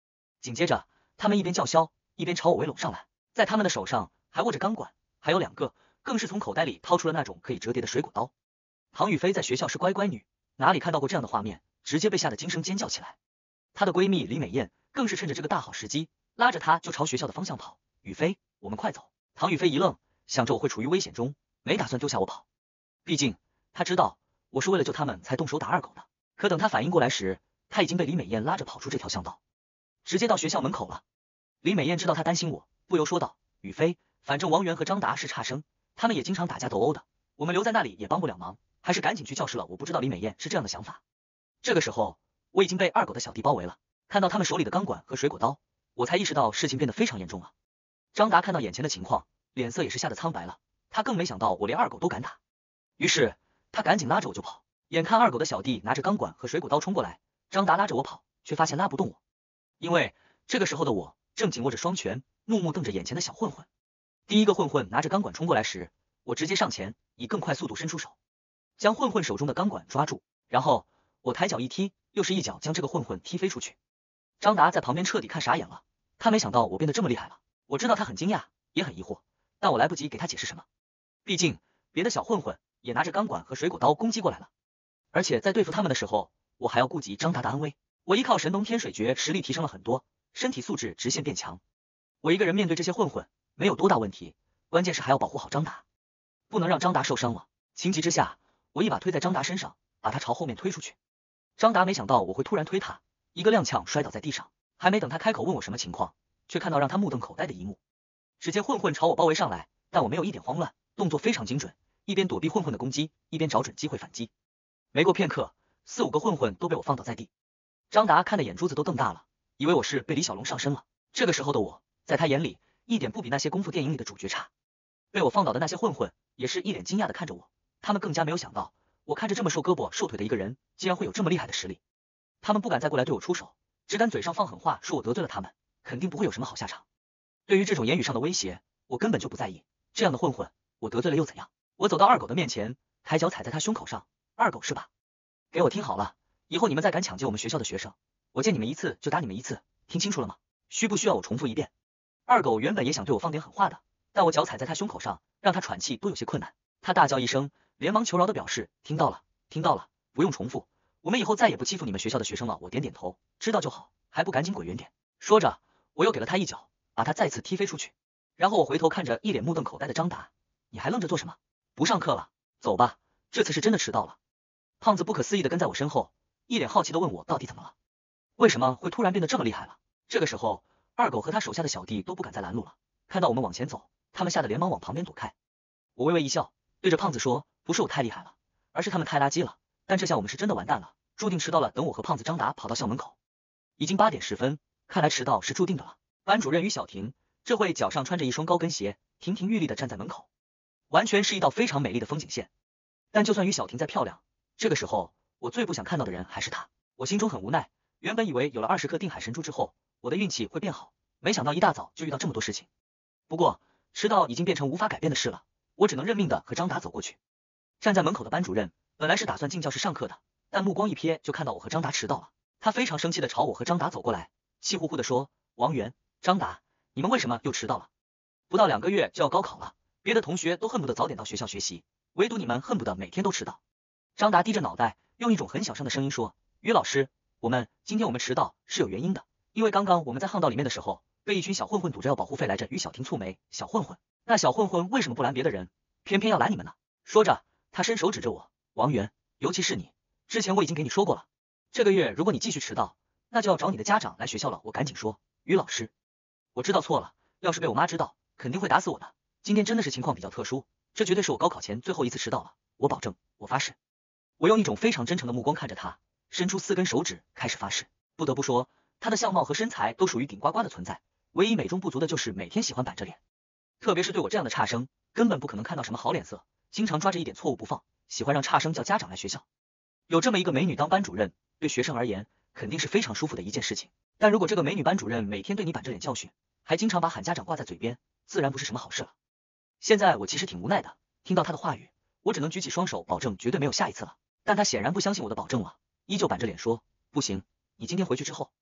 紧接着，他们一边叫嚣，一边朝我围拢上来，在他们的手上还握着钢管，还有两个更是从口袋里掏出了那种可以折叠的水果刀。唐雨霏在学校是乖乖女，哪里看到过这样的画面，直接被吓得惊声尖叫起来。她的闺蜜李美艳更是趁着这个大好时机，拉着她就朝学校的方向跑。雨霏，我们快走！唐雨霏一愣，想着我会处于危险中，没打算丢下我跑。毕竟她知道我是为了救他们才动手打二狗的。可等她反应过来时，她已经被李美艳拉着跑出这条巷道，直接到学校门口了。李美艳知道她担心我，不由说道：“雨霏，反正王源和张达是差生，他们也经常打架斗殴的，我们留在那里也帮不了忙，还是赶紧去教室了。”我不知道李美艳是这样的想法。这个时候，我已经被二狗的小弟包围了，看到他们手里的钢管和水果刀，我才意识到事情变得非常严重了。张达看到眼前的情况，脸色也是吓得苍白了，他更没想到我连二狗都敢打，于是他赶紧拉着我就跑。眼看二狗的小弟拿着钢管和水果刀冲过来，张达拉着我跑，却发现拉不动我，因为这个时候的我正紧握着双拳，怒目瞪着眼前的小混混。第一个混混拿着钢管冲过来时，我直接上前，以更快速度伸出手，将混混手中的钢管抓住，然后我抬脚一踢，又是一脚将这个混混踢飞出去。张达在旁边彻底看傻眼了，他没想到我变得这么厉害了。我知道他很惊讶，也很疑惑，但我来不及给他解释什么，毕竟别的小混混也拿着钢管和水果刀攻击过来了，而且在对付他们的时候，我还要顾及张达的安危。我依靠神农天水诀，实力提升了很多，身体素质直线变强。我一个人面对这些混混没有多大问题，关键是还要保护好张达，不能让张达受伤了。情急之下，我一把推在张达身上，把他朝后面推出去。张达没想到我会突然推他，一个踉跄摔倒在地上，还没等他开口问我什么情况，却看到让他目瞪口呆的一幕。只见混混朝我包围上来，但我没有一点慌乱，动作非常精准，一边躲避混混的攻击，一边找准机会反击。没过片刻，四五个混混都被我放倒在地。张达看的眼珠子都瞪大了，以为我是被李小龙上身了。这个时候的我，在他眼里一点不比那些功夫电影里的主角差。被我放倒的那些混混也是一脸惊讶的看着我，他们更加没有想到，我看着这么瘦胳膊瘦腿的一个人，竟然会有这么厉害的实力。他们不敢再过来对我出手，只敢嘴上放狠话，说我得罪了他们，肯定不会有什么好下场。对于这种言语上的威胁，我根本就不在意，这样的混混我得罪了又怎样？我走到二狗的面前，抬脚踩在他胸口上。二狗是吧？给我听好了，以后你们再敢抢劫我们学校的学生，我见你们一次就打你们一次，听清楚了吗？需不需要我重复一遍？二狗原本也想对我放点狠话的，但我脚踩在他胸口上，让他喘气都有些困难。他大叫一声，连忙求饶的表示听到了，听到了，不用重复，我们以后再也不欺负你们学校的学生了。我点点头，知道就好，还不赶紧滚远点。说着，我又给了他一脚，把他再次踢飞出去。然后我回头看着一脸目瞪口呆的张达，你还愣着做什么？不上课了？走吧，这次是真的迟到了。胖子不可思议的跟在我身后，一脸好奇的问我到底怎么了，为什么会突然变得这么厉害了？这个时候，二狗和他手下的小弟都不敢再拦路了，看到我们往前走，他们吓得连忙往旁边躲开。我微微一笑，对着胖子说，不是我太厉害了，而是他们太垃圾了，但这下我们是真的完蛋了，注定迟到了。等我和胖子张达跑到校门口，已经八点十分，看来迟到是注定的了。班主任于小婷这会脚上穿着一双高跟鞋，亭亭玉立的站在门口，完全是一道非常美丽的风景线。但就算于小婷再漂亮，这个时候我最不想看到的人还是她。我心中很无奈，原本以为有了二十颗定海神珠之后，我的运气会变好，没想到一大早就遇到这么多事情。不过迟到已经变成无法改变的事了，我只能认命的和张达走过去。站在门口的班主任本来是打算进教室上课的，但目光一瞥就看到我和张达迟到了，他非常生气的朝我和张达走过来，气呼呼的说，王源、张达，你们为什么又迟到了？不到两个月就要高考了，别的同学都恨不得早点到学校学习，唯独你们恨不得每天都迟到。张达低着脑袋，用一种很小声的声音说，于老师，我们今天我们迟到是有原因的，因为刚刚我们在巷道里面的时候，被一群小混混堵着要保护费来着。于小婷蹙眉，小混混？那小混混为什么不拦别的人，偏偏要拦你们呢？说着，他伸手指着我，王源，尤其是你，之前我已经给你说过了，这个月如果你继续迟到，那就要找你的家长来学校了。我赶紧说，于老师，我知道错了，要是被我妈知道，肯定会打死我的。今天真的是情况比较特殊，这绝对是我高考前最后一次迟到了，我保证，我发誓。我用一种非常真诚的目光看着他，伸出四根手指开始发誓。不得不说，他的相貌和身材都属于顶呱呱的存在，唯一美中不足的就是每天喜欢板着脸，特别是对我这样的差生，根本不可能看到什么好脸色，经常抓着一点错误不放，喜欢让差生叫家长来学校。有这么一个美女当班主任，对学生而言肯定是非常舒服的一件事情，但如果这个美女班主任每天对你板着脸教训，还经常把喊家长挂在嘴边，自然不是什么好事了。现在我其实挺无奈的，听到他的话语，我只能举起双手保证绝对没有下一次了，但他显然不相信我的保证了，依旧板着脸说，不行，你今天回去之后，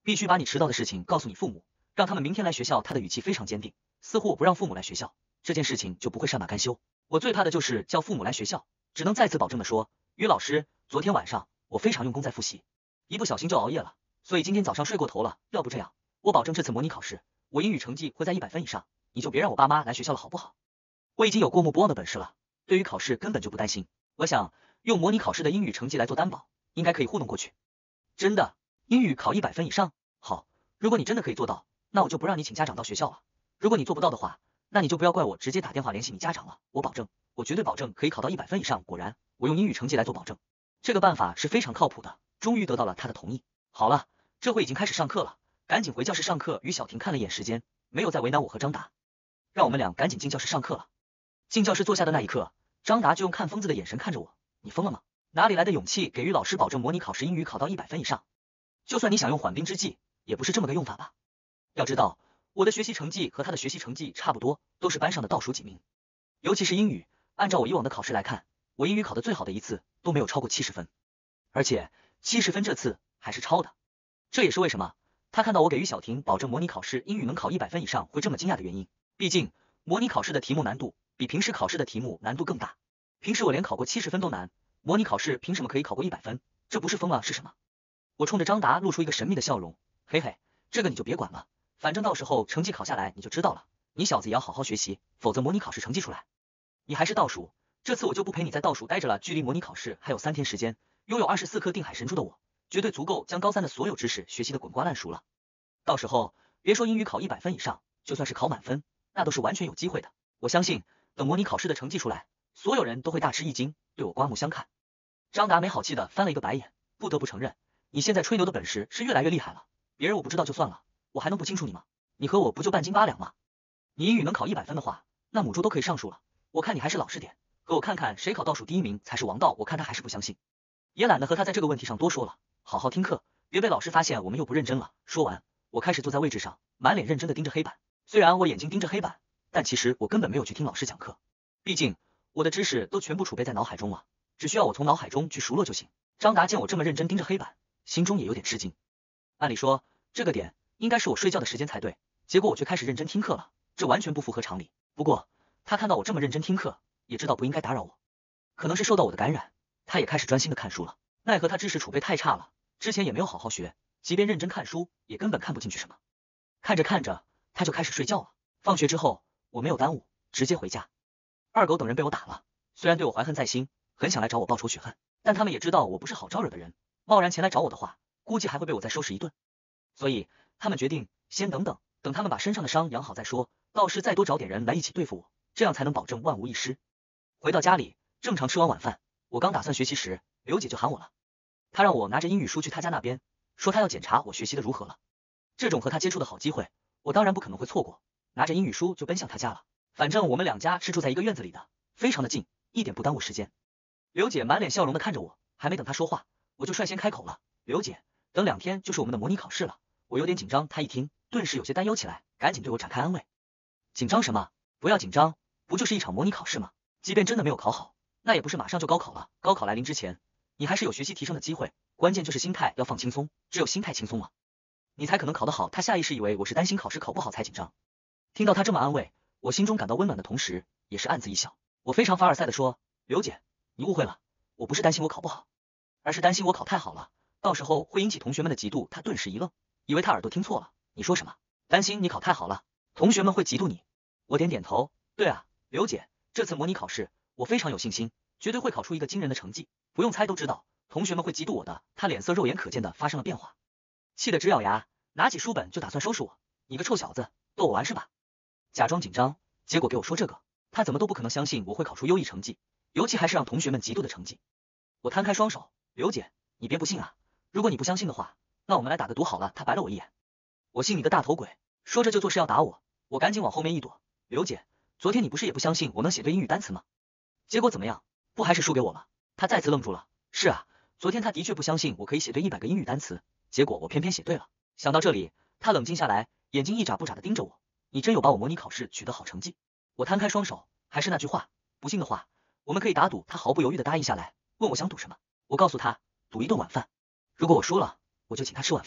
必须把你迟到的事情告诉你父母，让他们明天来学校。他的语气非常坚定，似乎我不让父母来学校，这件事情就不会善罢甘休。我最怕的就是叫父母来学校，只能再次保证的说，于老师，昨天晚上我非常用功在复习，一不小心就熬夜了，所以今天早上睡过头了。要不这样，我保证这次模拟考试我英语成绩会在一百分以上，你就别让我爸妈来学校了，好不好？我已经有过目不忘的本事了，对于考试根本就不担心。我想用模拟考试的英语成绩来做担保，应该可以糊弄过去。真的，英语考一百分以上？好，如果你真的可以做到，那我就不让你请家长到学校了。如果你做不到的话，那你就不要怪我直接打电话联系你家长了。我保证，我绝对保证可以考到一百分以上。果然，我用英语成绩来做保证，这个办法是非常靠谱的。终于得到了他的同意。好了，这会已经开始上课了，赶紧回教室上课。于小婷看了一眼时间，没有再为难我和张达，让我们俩赶紧进教室上课了。进教室坐下的那一刻，张达就用看疯子的眼神看着我，你疯了吗？哪里来的勇气给予老师保证模拟考试英语考到一百分以上？就算你想用缓兵之计，也不是这么个用法吧？要知道，我的学习成绩和他的学习成绩差不多，都是班上的倒数几名。尤其是英语，按照我以往的考试来看，我英语考的最好的一次都没有超过七十分，而且七十分这次还是超的。这也是为什么他看到我给于小婷保证模拟考试英语能考一百分以上会这么惊讶的原因。毕竟模拟考试的题目难度比平时考试的题目难度更大，平时我连考过七十分都难，模拟考试凭什么可以考过一百分？这不是疯了是什么？我冲着张达露出一个神秘的笑容，嘿嘿，这个你就别管了，反正到时候成绩考下来你就知道了。你小子也要好好学习，否则模拟考试成绩出来，你还是倒数。这次我就不陪你在倒数待着了，距离模拟考试还有三天时间，拥有二十四颗定海神珠的我，绝对足够将高三的所有知识学习的滚瓜烂熟了。到时候别说英语考一百分以上，就算是考满分，那都是完全有机会的。我相信等模拟考试的成绩出来，所有人都会大吃一惊，对我刮目相看。张达没好气的翻了一个白眼，不得不承认，你现在吹牛的本事是越来越厉害了，别人我不知道就算了，我还能不清楚你吗？你和我不就半斤八两吗？你英语能考一百分的话，那母猪都可以上树了。我看你还是老实点，和我看看谁考倒数第一名才是王道。我看他还是不相信，也懒得和他在这个问题上多说了，好好听课，别被老师发现我们又不认真了。说完，我开始坐在位置上，满脸认真的盯着黑板。虽然我眼睛盯着黑板，但其实我根本没有去听老师讲课，毕竟我的知识都全部储备在脑海中了，只需要我从脑海中去熟络就行。张达见我这么认真盯着黑板，心中也有点吃惊。按理说这个点应该是我睡觉的时间才对，结果我却开始认真听课了，这完全不符合常理。不过他看到我这么认真听课，也知道不应该打扰我，可能是受到我的感染，他也开始专心的看书了。奈何他知识储备太差了，之前也没有好好学，即便认真看书，也根本看不进去什么。看着看着，他就开始睡觉了。放学之后，我没有耽误，直接回家。二狗等人被我打了，虽然对我怀恨在心，很想来找我报仇雪恨，但他们也知道我不是好招惹的人，贸然前来找我的话，估计还会被我再收拾一顿。所以他们决定先等等，等他们把身上的伤养好再说，到时再多找点人来一起对付我，这样才能保证万无一失。回到家里，正常吃完晚饭，我刚打算学习时，刘姐就喊我了。她让我拿着英语书去她家那边，说她要检查我学习的如何了。这种和她接触的好机会，我当然不可能会错过，拿着英语书就奔向她家了。反正我们两家是住在一个院子里的，非常的近，一点不耽误时间。刘姐满脸笑容的看着我，还没等她说话，我就率先开口了。刘姐，等两天就是我们的模拟考试了，我有点紧张。她一听，顿时有些担忧起来，赶紧对我展开安慰。紧张什么？不要紧张，不就是一场模拟考试吗？即便真的没有考好，那也不是马上就高考了。高考来临之前，你还是有学习提升的机会，关键就是心态要放轻松，只有心态轻松了，你才可能考得好。她下意识以为我是担心考试考不好才紧张。听到她这么安慰，我心中感到温暖的同时，也是暗自一笑。我非常凡尔赛的说，刘姐，你误会了，我不是担心我考不好，而是担心我考太好了，到时候会引起同学们的嫉妒。她顿时一愣，以为她耳朵听错了，你说什么？担心你考太好了，同学们会嫉妒你？我点点头，对啊，刘姐，这次模拟考试我非常有信心，绝对会考出一个惊人的成绩，不用猜都知道，同学们会嫉妒我的。她脸色肉眼可见的发生了变化，气得直咬牙，拿起书本就打算收拾我。你个臭小子，逗我玩是吧？假装紧张，结果给我说这个，他怎么都不可能相信我会考出优异成绩，尤其还是让同学们嫉妒的成绩。我摊开双手，刘姐，你别不信啊，如果你不相信的话，那我们来打个赌好了。他白了我一眼，我信你个大头鬼，说着就做事要打我。我赶紧往后面一躲，刘姐，昨天你不是也不相信我能写对英语单词吗？结果怎么样？不还是输给我了？他再次愣住了。是啊，昨天他的确不相信我可以写对一百个英语单词，结果我偏偏写对了。想到这里，他冷静下来，眼睛一眨不眨的盯着我。你真有把我模拟考试取得好成绩？我摊开双手，还是那句话，不信的话，我们可以打赌。他毫不犹豫的答应下来，问我想赌什么。我告诉他，赌一顿晚饭。如果我输了，我就请他吃晚饭；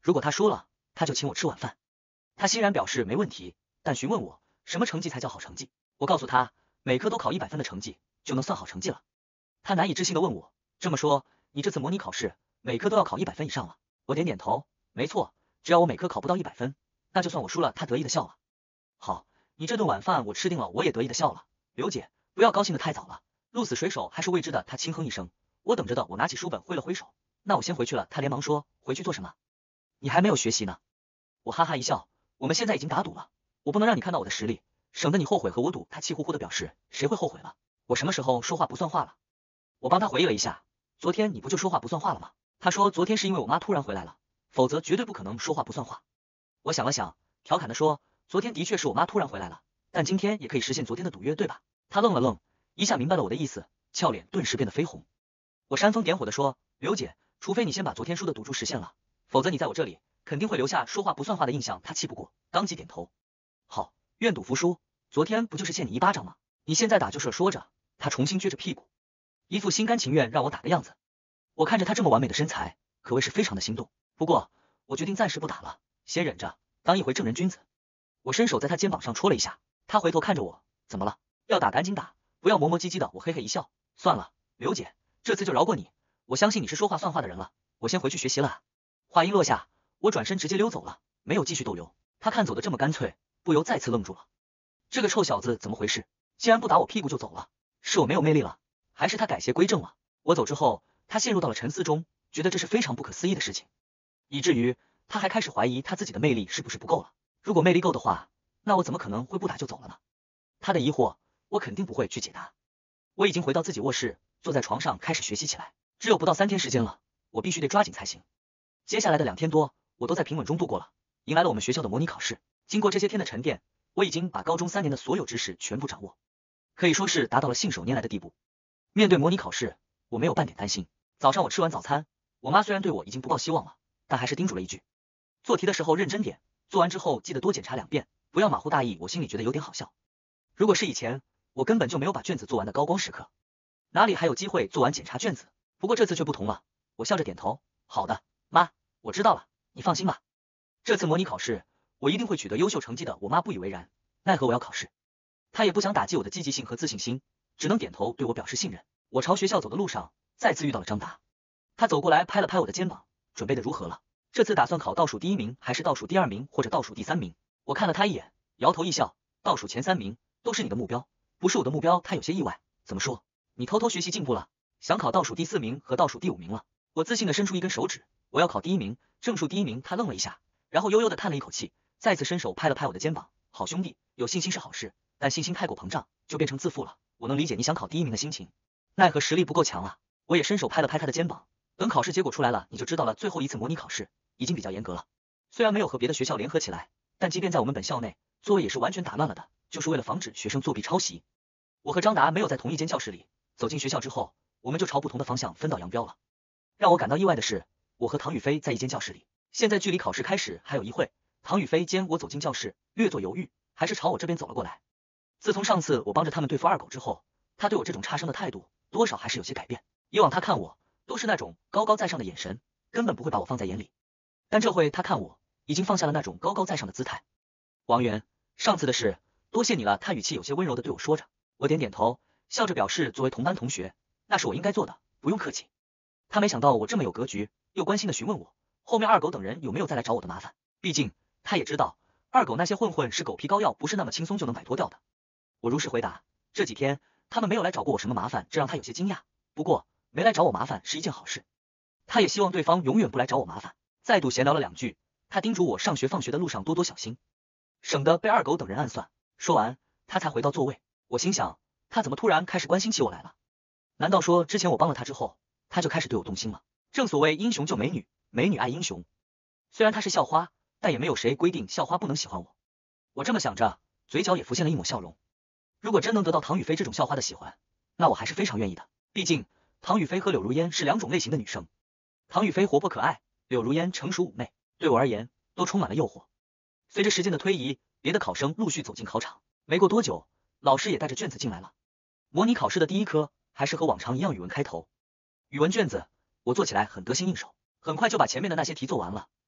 如果他说了，他就请我吃晚饭。他欣然表示没问题，但询问我什么成绩才叫好成绩。我告诉他，每科都考一百分的成绩就能算好成绩了。他难以置信的问我，这么说，你这次模拟考试每科都要考一百分以上了？我点点头，没错，只要我每科考不到一百分，那就算我输了。他得意的笑了。好，你这顿晚饭我吃定了，我也得意的笑了。刘姐，不要高兴的太早了，鹿死谁手还是未知的。他轻哼一声，我等着的。我拿起书本挥了挥手，那我先回去了。他连忙说，回去做什么？你还没有学习呢。我哈哈一笑，我们现在已经打赌了，我不能让你看到我的实力，省得你后悔和我赌。他气呼呼的表示，谁会后悔了？我什么时候说话不算话了？我帮他回忆了一下，昨天你不就说话不算话了吗？他说昨天是因为我妈突然回来了，否则绝对不可能说话不算话。我想了想，调侃的说，昨天的确是我妈突然回来了，但今天也可以实现昨天的赌约，对吧？他愣了愣，一下明白了我的意思，俏脸顿时变得绯红。我煽风点火的说，刘姐，除非你先把昨天输的赌注实现了，否则你在我这里肯定会留下说话不算话的印象。他气不过，当即点头。好，愿赌服输，昨天不就是欠你一巴掌吗？你现在打就是。说着，他重新撅着屁股，一副心甘情愿让我打的样子。我看着他这么完美的身材，可谓是非常的心动。不过，我决定暂时不打了，先忍着，当一回正人君子。我伸手在他肩膀上戳了一下，他回头看着我，怎么了？要打赶紧打，不要磨磨唧唧的。我嘿嘿一笑，算了，刘姐，这次就饶过你，我相信你是说话算话的人了，我先回去学习了啊。话音落下，我转身直接溜走了，没有继续逗留。他看走的这么干脆，不由再次愣住了。这个臭小子怎么回事？竟然不打我屁股就走了？是我没有魅力了，还是他改邪归正了？我走之后，他陷入到了沉思中，觉得这是非常不可思议的事情，以至于他还开始怀疑他自己的魅力是不是不够了。如果魅力够的话，那我怎么可能会不打就走了呢？他的疑惑，我肯定不会去解答。我已经回到自己卧室，坐在床上开始学习起来。只有不到三天时间了，我必须得抓紧才行。接下来的两天多，我都在平稳中度过了，迎来了我们学校的模拟考试。经过这些天的沉淀，我已经把高中三年的所有知识全部掌握，可以说是达到了信手拈来的地步。面对模拟考试，我没有半点担心。早上我吃完早餐，我妈虽然对我已经不抱希望了，但还是叮嘱了一句，做题的时候认真点，做完之后记得多检查两遍，不要马虎大意。我心里觉得有点好笑，如果是以前，我根本就没有把卷子做完的高光时刻，哪里还有机会做完检查卷子？不过这次却不同了，我笑着点头，好的，妈，我知道了，你放心吧。这次模拟考试，我一定会取得优秀成绩的。我妈不以为然，奈何我要考试，她也不想打击我的积极性和自信心，只能点头对我表示信任。我朝学校走的路上，再次遇到了张达，他走过来拍了拍我的肩膀，准备的如何了？这次打算考倒数第一名，还是倒数第二名，或者倒数第三名？我看了他一眼，摇头一笑，倒数前三名都是你的目标，不是我的目标。他有些意外，怎么说？你偷偷学习进步了，想考倒数第四名和倒数第五名了？我自信的伸出一根手指，我要考第一名，正数第一名。他愣了一下，然后悠悠的叹了一口气，再次伸手拍了拍我的肩膀，好兄弟，有信心是好事，但信心太过膨胀，就变成自负了。我能理解你想考第一名的心情，奈何实力不够强啊。我也伸手拍了拍他的肩膀，等考试结果出来了，你就知道了。最后一次模拟考试已经比较严格了，虽然没有和别的学校联合起来，但即便在我们本校内，座位也是完全打乱了的，就是为了防止学生作弊抄袭。我和张达没有在同一间教室里，走进学校之后，我们就朝不同的方向分道扬镳了。让我感到意外的是，我和唐雨飞在一间教室里，现在距离考试开始还有一会。唐雨飞见我走进教室，略作犹豫，还是朝我这边走了过来。自从上次我帮着他们对付二狗之后，他对我这种差生的态度多少还是有些改变。以往他看我都是那种高高在上的眼神，根本不会把我放在眼里，但这回他看我已经放下了那种高高在上的姿态。王源，上次的事多谢你了。他语气有些温柔的对我说着。我点点头，笑着表示作为同班同学，那是我应该做的，不用客气。他没想到我这么有格局，又关心的询问我后面二狗等人有没有再来找我的麻烦，毕竟他也知道二狗那些混混是狗皮膏药，不是那么轻松就能摆脱掉的。我如实回答，这几天他们没有来找过我什么麻烦，这让他有些惊讶，不过没来找我麻烦是一件好事，他也希望对方永远不来找我麻烦。再度闲聊了两句，他叮嘱我上学放学的路上多多小心，省得被二狗等人暗算。说完他才回到座位。我心想，他怎么突然开始关心起我来了？难道说之前我帮了他之后，他就开始对我动心了？正所谓英雄救美女，美女爱英雄。虽然他是校花，但也没有谁规定校花不能喜欢我。我这么想着，嘴角也浮现了一抹笑容。如果真能得到唐雨飞这种校花的喜欢，那我还是非常愿意的。毕竟唐雨飞和柳如烟是两种类型的女生，唐雨飞活泼可爱，柳如烟成熟妩媚，对我而言都充满了诱惑。随着时间的推移，别的考生陆续走进考场，没过多久，老师也带着卷子进来了。模拟考试的第一科还是和往常一样语文开头。语文卷子我做起来很得心应手，很快就把前面的那些题做完了。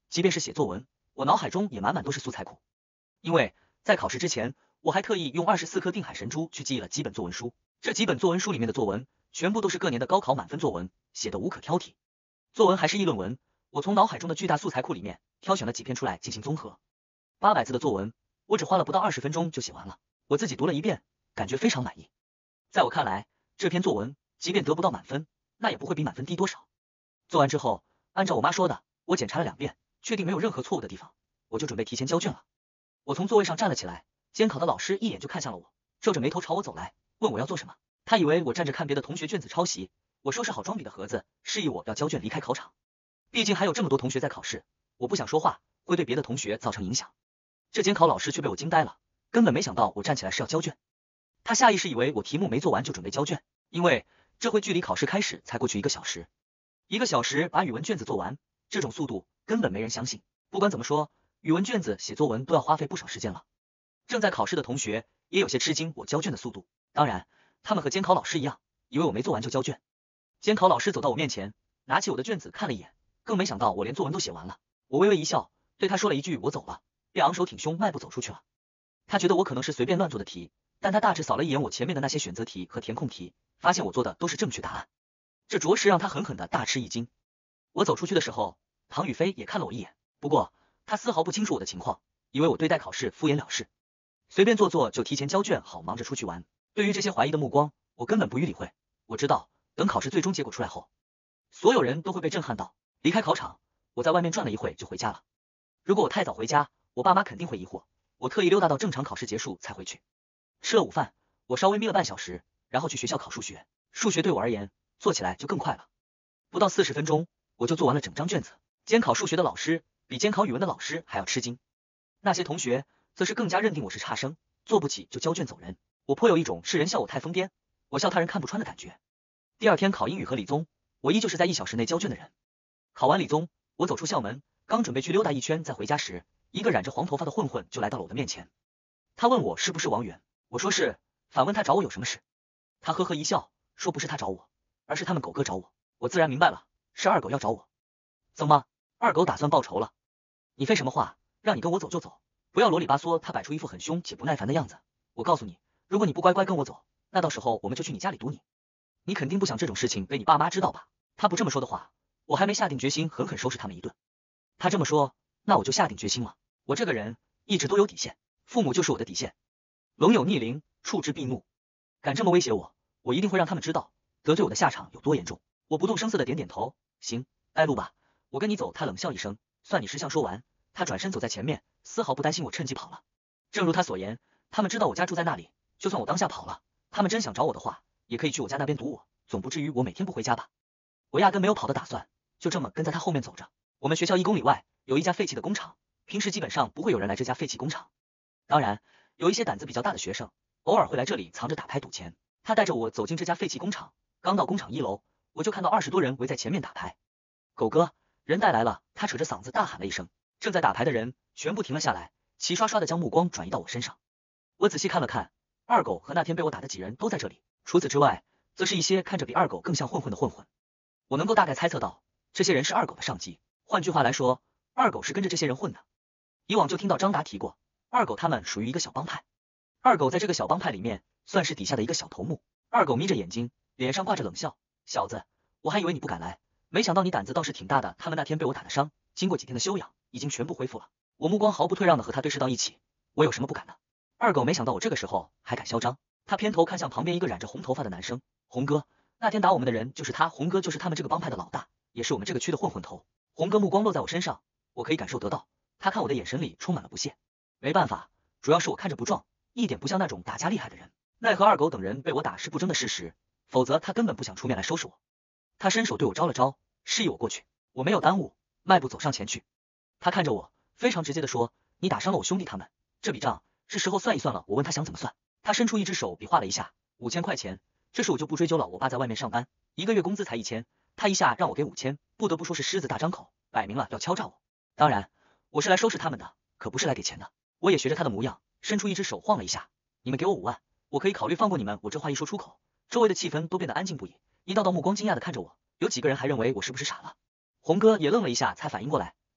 即便是写作文，我脑海中也满满都是素材库。因为在考试之前，我还特意用二十四颗定海神珠去记忆了几本作文书，这几本作文书里面的作文全部都是各年的高考满分作文，写的无可挑剔。作文还是议论文，我从脑海中的巨大素材库里面挑选了几篇出来进行综合。八百字的作文，我只花了不到二十分钟就写完了。我自己读了一遍，感觉非常满意。在我看来，这篇作文即便得不到满分，那也不会比满分低多少。做完之后，按照我妈说的，我检查了两遍，确定没有任何错误的地方，我就准备提前交卷了。我从座位上站了起来，监考的老师一眼就看向了我，皱着眉头朝我走来，问我要做什么。他以为我站着看别的同学卷子抄袭，我收拾好装笔的盒子，示意我要交卷离开考场。毕竟还有这么多同学在考试，我不想说话，会对别的同学造成影响。这监考老师却被我惊呆了，根本没想到我站起来是要交卷。他下意识以为我题目没做完就准备交卷，因为这回距离考试开始才过去一个小时。一个小时把语文卷子做完，这种速度根本没人相信。不管怎么说，语文卷子写作文都要花费不少时间了。正在考试的同学也有些吃惊我交卷的速度，当然他们和监考老师一样，以为我没做完就交卷。监考老师走到我面前，拿起我的卷子看了一眼，更没想到我连作文都写完了。我微微一笑，对他说了一句我走了，便昂首挺胸迈步走出去了。他觉得我可能是随便乱做的题，但他大致扫了一眼我前面的那些选择题和填空题，发现我做的都是正确答案，这着实让他狠狠的大吃一惊。我走出去的时候，唐雨霏也看了我一眼，不过他丝毫不清楚我的情况，以为我对待考试敷衍了事，随便做做就提前交卷好忙着出去玩。对于这些怀疑的目光，我根本不予理会。我知道等考试最终结果出来后，所有人都会被震撼到。离开考场，我在外面转了一会就回家了。如果我太早回家，我爸妈肯定会疑惑，我特意溜达到正常考试结束才回去。吃了午饭，我稍微眯了半小时，然后去学校考数学。数学对我而言做起来就更快了，不到四十分钟我就做完了整张卷子。监考数学的老师比监考语文的老师还要吃惊，那些同学则是更加认定我是差生，做不起就交卷走人。我颇有一种世人笑我太疯癫，我笑他人看不穿的感觉。第二天考英语和理综，我依旧是在一小时内交卷的人。考完理综，我走出校门，刚准备去溜达一圈再回家时，一个染着黄头发的混混就来到了我的面前。他问我是不是王源，我说是，反问他找我有什么事。他呵呵一笑，说不是他找我，而是他们狗哥找我。我自然明白了，是二狗要找我。怎么，二狗打算报仇了？你废什么话，让你跟我走就走，不要啰里吧嗦。他摆出一副很凶且不耐烦的样子。我告诉你，如果你不乖乖跟我走，那到时候我们就去你家里堵你。你肯定不想这种事情被你爸妈知道吧？他不这么说的话，我还没下定决心狠狠收拾他们一顿。他这么说，那我就下定决心了。我这个人一直都有底线，父母就是我的底线。龙有逆鳞，触之必怒。敢这么威胁我，我一定会让他们知道得罪我的下场有多严重。我不动声色的点点头，行，带路吧，我跟你走。他冷笑一声，算你识相。说完，他转身走在前面，丝毫不担心我趁机跑了。正如他所言，他们知道我家住在那里，就算我当下跑了，他们真想找我的话，也可以去我家那边堵我，总不至于我每天不回家吧。我压根没有跑的打算，就这么跟在他后面走着。我们学校一公里外有一家废弃的工厂，平时基本上不会有人来这家废弃工厂，当然有一些胆子比较大的学生偶尔会来这里藏着打牌赌钱。他带着我走进这家废弃工厂，刚到工厂一楼，我就看到二十多人围在前面打牌。狗哥，人带来了！他扯着嗓子大喊了一声，正在打牌的人全部停了下来，齐刷刷的将目光转移到我身上。我仔细看了看，二狗和那天被我打的几人都在这里，除此之外，则是一些看着比二狗更像混混的混混。我能够大概猜测到，这些人是二狗的上级，换句话来说，二狗是跟着这些人混的。以往就听到张达提过，二狗他们属于一个小帮派，二狗在这个小帮派里面算是底下的一个小头目。二狗眯着眼睛，脸上挂着冷笑，小子，我还以为你不敢来，没想到你胆子倒是挺大的。他们那天被我打的伤，经过几天的休养，已经全部恢复了。我目光毫不退让的和他对视到一起，我有什么不敢的？二狗没想到我这个时候还敢嚣张，他偏头看向旁边一个染着红头发的男生，红哥，那天打我们的人就是他，红哥就是他们这个帮派的老大，也是我们这个区的混混头。红哥目光落在我身上，我可以感受得到，他看我的眼神里充满了不屑。没办法，主要是我看着不壮，一点不像那种打架厉害的人，奈何二狗等人被我打是不争的事实，否则他根本不想出面来收拾我。他伸手对我招了招，示意我过去，我没有耽误，迈步走上前去。他看着我，非常直接的说，你打伤了我兄弟他们，这笔账是时候算一算了。我问他想怎么算，他伸出一只手比划了一下，五千块钱，这事我就不追究了。我爸在外面上班，一个月工资才一千，他一下让我给五千，不得不说是狮子大张口，摆明了要敲诈我。当然，我是来收拾他们的，可不是来给钱的。我也学着他的模样，伸出一只手晃了一下，你们给我五万，我可以考虑放过你们。我这话一说出口，周围的气氛都变得安静不已，一道道目光惊讶的看着我，有几个人还认为我是不是傻了。红哥也愣了一下，才反应过来，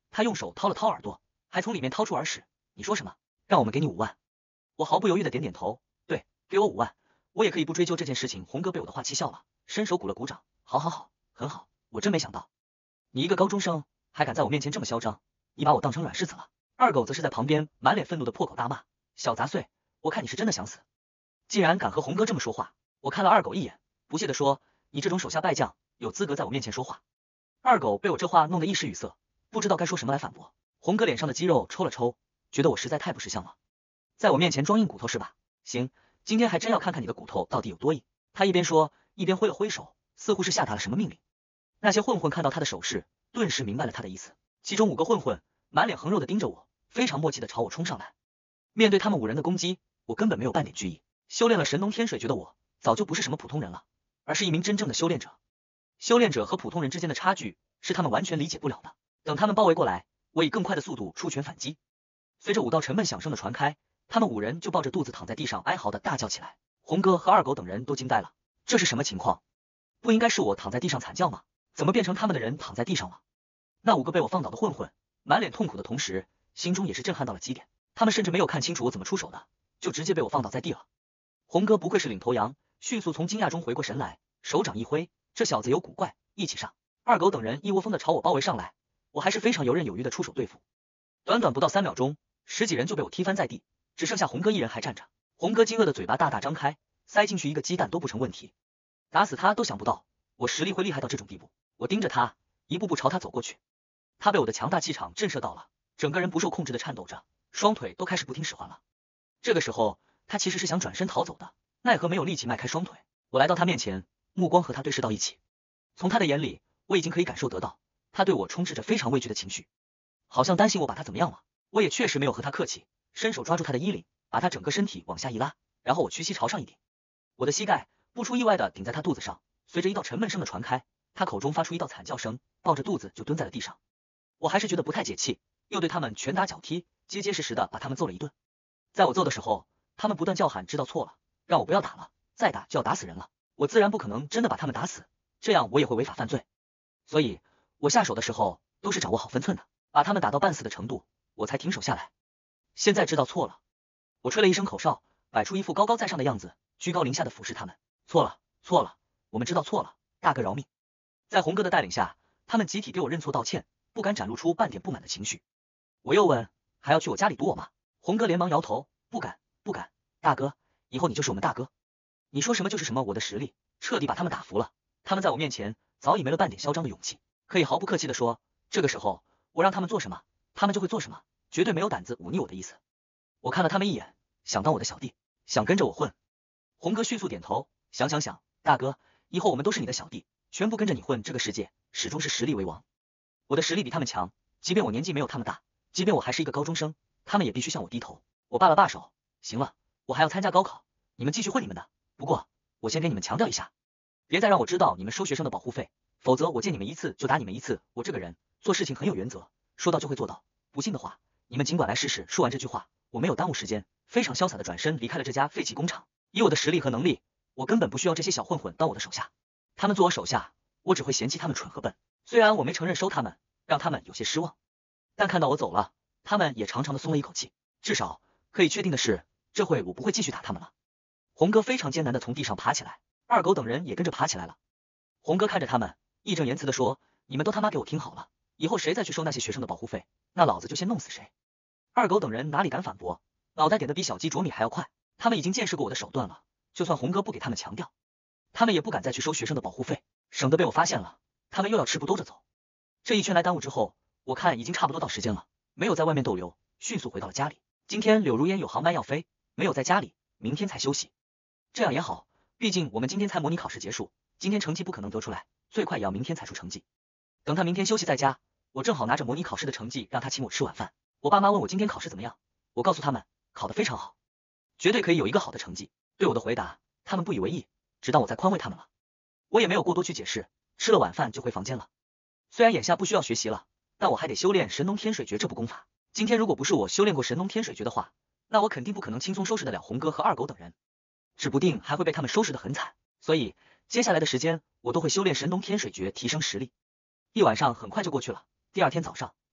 他用手掏了掏耳朵，还从里面掏出耳屎。你说什么？让我们给你五万？我毫不犹豫的点点头，对，给我五万，我也可以不追究这件事情。红哥被我的话气笑了，伸手鼓了鼓掌，好好好，很好，我真没想到，你一个高中生还敢在我面前这么嚣张，你把我当成软柿子了。二狗则是在旁边满脸愤怒的破口大骂，小杂碎，我看你是真的想死，竟然敢和红哥这么说话。我看了二狗一眼，不屑的说，你这种手下败将有资格在我面前说话？二狗被我这话弄得一时语塞，不知道该说什么来反驳。红哥脸上的肌肉抽了抽，觉得我实在太不识相了，在我面前装硬骨头是吧？行，今天还真要看看你的骨头到底有多硬。他一边说，一边挥了挥手，似乎是下达了什么命令。那些混混看到他的手势，顿时明白了他的意思。其中五个混混满脸横肉的盯着我，非常默契的朝我冲上来。面对他们五人的攻击，我根本没有半点惧意。修炼了神农天水诀的我，早就不是什么普通人了，而是一名真正的修炼者。修炼者和普通人之间的差距，是他们完全理解不了的。等他们包围过来，我以更快的速度出拳反击。随着五道沉闷响声的传开，他们五人就抱着肚子躺在地上哀嚎的大叫起来。红哥和二狗等人都惊呆了，这是什么情况？不应该是我躺在地上惨叫吗？怎么变成他们的人躺在地上了？那五个被我放倒的混混满脸痛苦的同时，心中也是震撼到了极点。他们甚至没有看清楚我怎么出手的，就直接被我放倒在地了。红哥不愧是领头羊，迅速从惊讶中回过神来，手掌一挥，这小子有古怪，一起上。二狗等人一窝蜂的朝我包围上来，我还是非常游刃有余的出手对付。短短不到三秒钟，十几人就被我踢翻在地，只剩下红哥一人还站着。红哥惊愕的嘴巴大大张开，塞进去一个鸡蛋都不成问题。打死他都想不到我实力会厉害到这种地步。我盯着他，一步步朝他走过去。他被我的强大气场震慑到了，整个人不受控制的颤抖着，双腿都开始不听使唤了。这个时候，他其实是想转身逃走的，奈何没有力气迈开双腿。我来到他面前，目光和他对视到一起。从他的眼里，我已经可以感受得到，他对我充斥着非常畏惧的情绪，好像担心我把他怎么样了。我也确实没有和他客气，伸手抓住他的衣领，把他整个身体往下一拉，然后我屈膝朝上一顶，我的膝盖不出意外的顶在他肚子上，随着一道沉闷声的传开，他口中发出一道惨叫声，抱着肚子就蹲在了地上。我还是觉得不太解气，又对他们拳打脚踢，结结实实的把他们揍了一顿。在我揍的时候，他们不断叫喊知道错了，让我不要打了，再打就要打死人了。我自然不可能真的把他们打死，这样我也会违法犯罪。所以我下手的时候都是掌握好分寸的，把他们打到半死的程度，我才停手下来。现在知道错了，我吹了一声口哨，摆出一副高高在上的样子，居高临下的俯视他们。错了，错了，我们知道错了，大哥饶命。在红哥的带领下，他们集体给我认错道歉，不敢展露出半点不满的情绪。我又问，还要去我家里堵我吗？红哥连忙摇头，不敢，不敢，大哥，以后你就是我们大哥，你说什么就是什么。我的实力彻底把他们打服了，他们在我面前早已没了半点嚣张的勇气，可以毫不客气的说，这个时候我让他们做什么，他们就会做什么，绝对没有胆子忤逆我的意思。我看了他们一眼，想当我的小弟，想跟着我混。红哥迅速点头，想想想，大哥，以后我们都是你的小弟，全部跟着你混。这个世界始终是实力为王，我的实力比他们强，即便我年纪没有他们大，即便我还是一个高中生，他们也必须向我低头。我罢了罢手，行了，我还要参加高考，你们继续混你们的。不过我先给你们强调一下，别再让我知道你们收学生的保护费，否则我见你们一次就打你们一次。我这个人做事情很有原则，说到就会做到，不信的话你们尽管来试试。说完这句话，我没有耽误时间，非常潇洒的转身离开了这家废弃工厂。以我的实力和能力，我根本不需要这些小混混当我的手下，他们做我手下，我只会嫌弃他们蠢和笨。虽然我没承认收他们，让他们有些失望，但看到我走了，他们也长长的松了一口气，至少可以确定的是，这回我不会继续打他们了。红哥非常艰难的从地上爬起来，二狗等人也跟着爬起来了。红哥看着他们，义正言辞的说，你们都他妈给我听好了，以后谁再去收那些学生的保护费，那老子就先弄死谁。二狗等人哪里敢反驳，脑袋点的比小鸡啄米还要快，他们已经见识过我的手段了，就算红哥不给他们强调，他们也不敢再去收学生的保护费，省得被我发现了，他们又要吃不兜着走。这一圈来耽误之后，我看已经差不多到时间了，没有在外面逗留，迅速回到了家里。今天柳如烟有航班要飞，没有在家里，明天才休息。这样也好，毕竟我们今天才模拟考试结束，今天成绩不可能得出来，最快也要明天才出成绩。等他明天休息在家，我正好拿着模拟考试的成绩让他请我吃晚饭。我爸妈问我今天考试怎么样，我告诉他们考得非常好，绝对可以有一个好的成绩。对我的回答，他们不以为意，只当我在宽慰他们了。我也没有过多去解释，吃了晚饭就回房间了。虽然眼下不需要学习了，但我还得修炼神农天水诀这部功法。今天如果不是我修炼过神农天水诀的话，那我肯定不可能轻松收拾得了红哥和二狗等人，指不定还会被他们收拾得很惨。所以接下来的时间我都会修炼神农天水诀提升实力。一晚上很快就过去了，第二天早上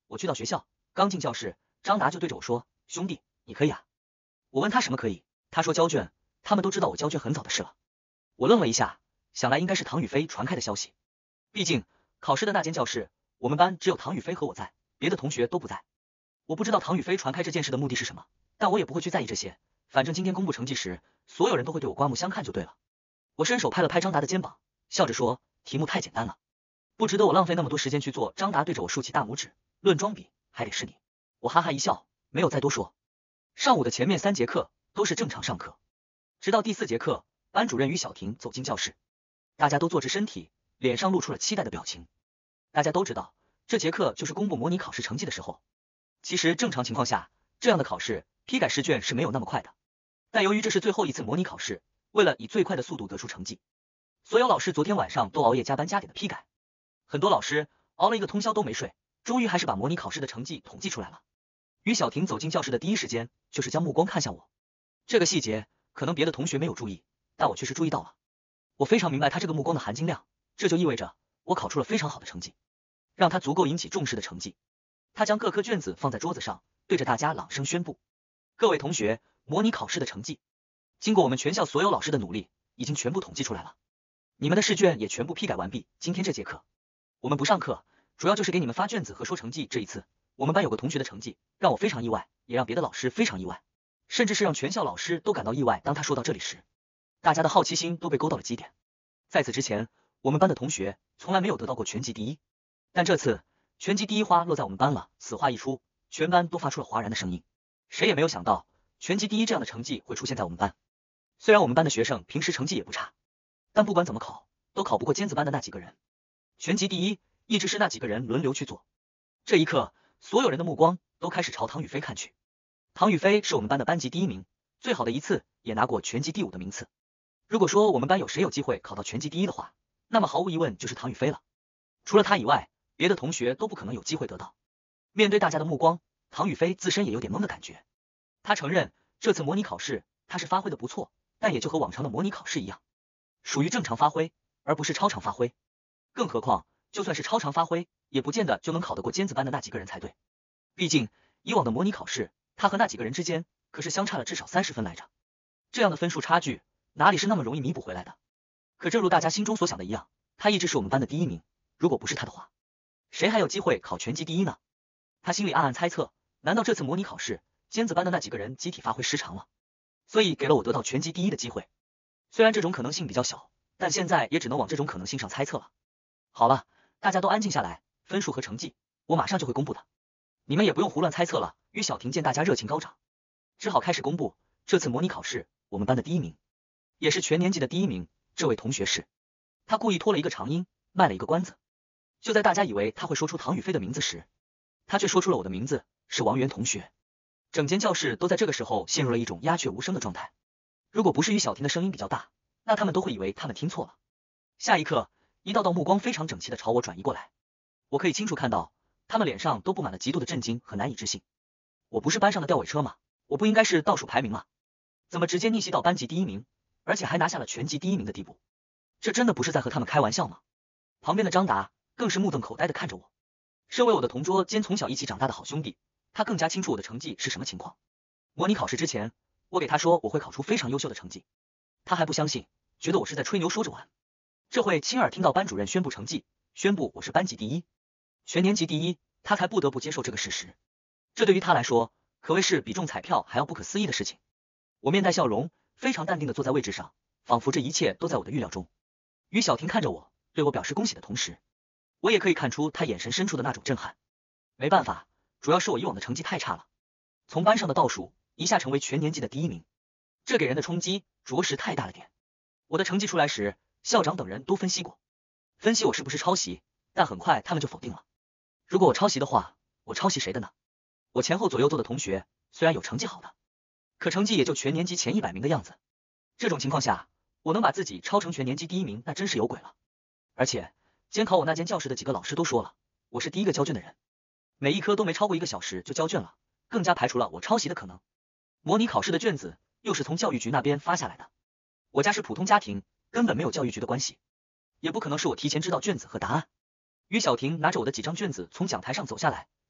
我去到学校，刚进教室，张达就对着我说：“兄弟，你可以啊。”我问他什么可以，他说交卷，他们都知道我交卷很早的事了。我愣了一下，想来应该是唐雨霏传开的消息。毕竟考试的那间教室，我们班只有唐雨霏和我在，别的同学都不在。我不知道唐雨霏传开这件事的目的是什么，但我也不会去在意这些，反正今天公布成绩时，所有人都会对我刮目相看就对了。我伸手拍了拍张达的肩膀，笑着说：“题目太简单了，不值得我浪费那么多时间去做。”张达对着我竖起大拇指，论装逼还得是你。我哈哈一笑，没有再多说。上午的前面三节课都是正常上课，直到第四节课，班主任于小婷走进教室，大家都坐直身体，脸上露出了期待的表情。大家都知道，这节课就是公布模拟考试成绩的时候。其实正常情况下，这样的考试批改试卷是没有那么快的，但由于这是最后一次模拟考试，为了以最快的速度得出成绩，所有老师昨天晚上都熬夜加班加点的批改。很多老师熬了一个通宵都没睡，终于还是把模拟考试的成绩统计出来了。于小婷走进教室的第一时间，就是将目光看向我。这个细节可能别的同学没有注意，但我确实注意到了。我非常明白他这个目光的含金量，这就意味着我考出了非常好的成绩，让他足够引起重视的成绩。他将各科卷子放在桌子上，对着大家朗声宣布：“各位同学，模拟考试的成绩，经过我们全校所有老师的努力，已经全部统计出来了。你们的试卷也全部批改完毕。今天这节课我们不上课，主要就是给你们发卷子和说成绩。这一次我们班有个同学的成绩让我非常意外，也让别的老师非常意外，甚至是让全校老师都感到意外。当他说到这里时，大家的好奇心都被勾到了极点。在此之前，我们班的同学从来没有得到过全级第一，但这次全级第一花落在我们班了。”此话一出，全班都发出了哗然的声音。谁也没有想到全级第一这样的成绩会出现在我们班。虽然我们班的学生平时成绩也不差，但不管怎么考都考不过尖子班的那几个人。全级第一一直是那几个人轮流去做。这一刻，所有人的目光都开始朝唐雨霏看去。唐雨霏是我们班的班级第一名，最好的一次也拿过全级第五的名次。如果说我们班有谁有机会考到全级第一的话，那么毫无疑问就是唐雨霏了。除了他以外，别的同学都不可能有机会得到。面对大家的目光，唐雨霏自身也有点懵的感觉。他承认这次模拟考试他是发挥的不错，但也就和往常的模拟考试一样，属于正常发挥，而不是超常发挥。更何况就算是超常发挥，也不见得就能考得过尖子班的那几个人才对。毕竟以往的模拟考试，他和那几个人之间可是相差了至少三十分来着。这样的分数差距哪里是那么容易弥补回来的？可正如大家心中所想的一样，他一直是我们班的第一名，如果不是他的话，谁还有机会考全级第一呢？他心里暗暗猜测，难道这次模拟考试尖子班的那几个人集体发挥失常了，所以给了我得到全级第一的机会？虽然这种可能性比较小，但现在也只能往这种可能性上猜测了。好了，大家都安静下来，分数和成绩我马上就会公布的，你们也不用胡乱猜测了。于小婷见大家热情高涨，只好开始公布这次模拟考试我们班的第一名，也是全年级的第一名，这位同学是……他故意拖了一个长音，卖了一个关子。就在大家以为他会说出唐雨霏的名字时，他却说出了我的名字，是王源同学。整间教室都在这个时候陷入了一种鸦雀无声的状态。如果不是于小婷的声音比较大，那他们都会以为他们听错了。下一刻，一道道目光非常整齐的朝我转移过来，我可以清楚看到他们脸上都布满了极度的震惊和难以置信。我不是班上的吊尾车吗？我不应该是倒数排名吗？怎么直接逆袭到班级第一名，而且还拿下了全级第一名的地步？这真的不是在和他们开玩笑吗？旁边的张达更是目瞪口呆的看着我。身为我的同桌兼从小一起长大的好兄弟，他更加清楚我的成绩是什么情况。模拟考试之前，我给他说我会考出非常优秀的成绩，他还不相信，觉得我是在吹牛说着玩。这会亲耳听到班主任宣布成绩，宣布我是班级第一，全年级第一，他才不得不接受这个事实。这对于他来说，可谓是比中彩票还要不可思议的事情。我面带笑容，非常淡定的坐在位置上，仿佛这一切都在我的预料中。于小婷看着我，对我表示恭喜的同时，我也可以看出他眼神深处的那种震撼。没办法，主要是我以往的成绩太差了，从班上的倒数一下成为全年级的第一名，这给人的冲击着实太大了点。我的成绩出来时，校长等人都分析过，分析我是不是抄袭，但很快他们就否定了。如果我抄袭的话，我抄袭谁的呢？我前后左右坐的同学虽然有成绩好的，可成绩也就全年级前一百名的样子。这种情况下，我能把自己抄成全年级第一名，那真是有鬼了。而且监考我那间教室的几个老师都说了，我是第一个交卷的人，每一科都没超过一个小时就交卷了，更加排除了我抄袭的可能。模拟考试的卷子又是从教育局那边发下来的，我家是普通家庭，根本没有教育局的关系，也不可能是我提前知道卷子和答案。于小婷拿着我的几张卷子从讲台上走下来，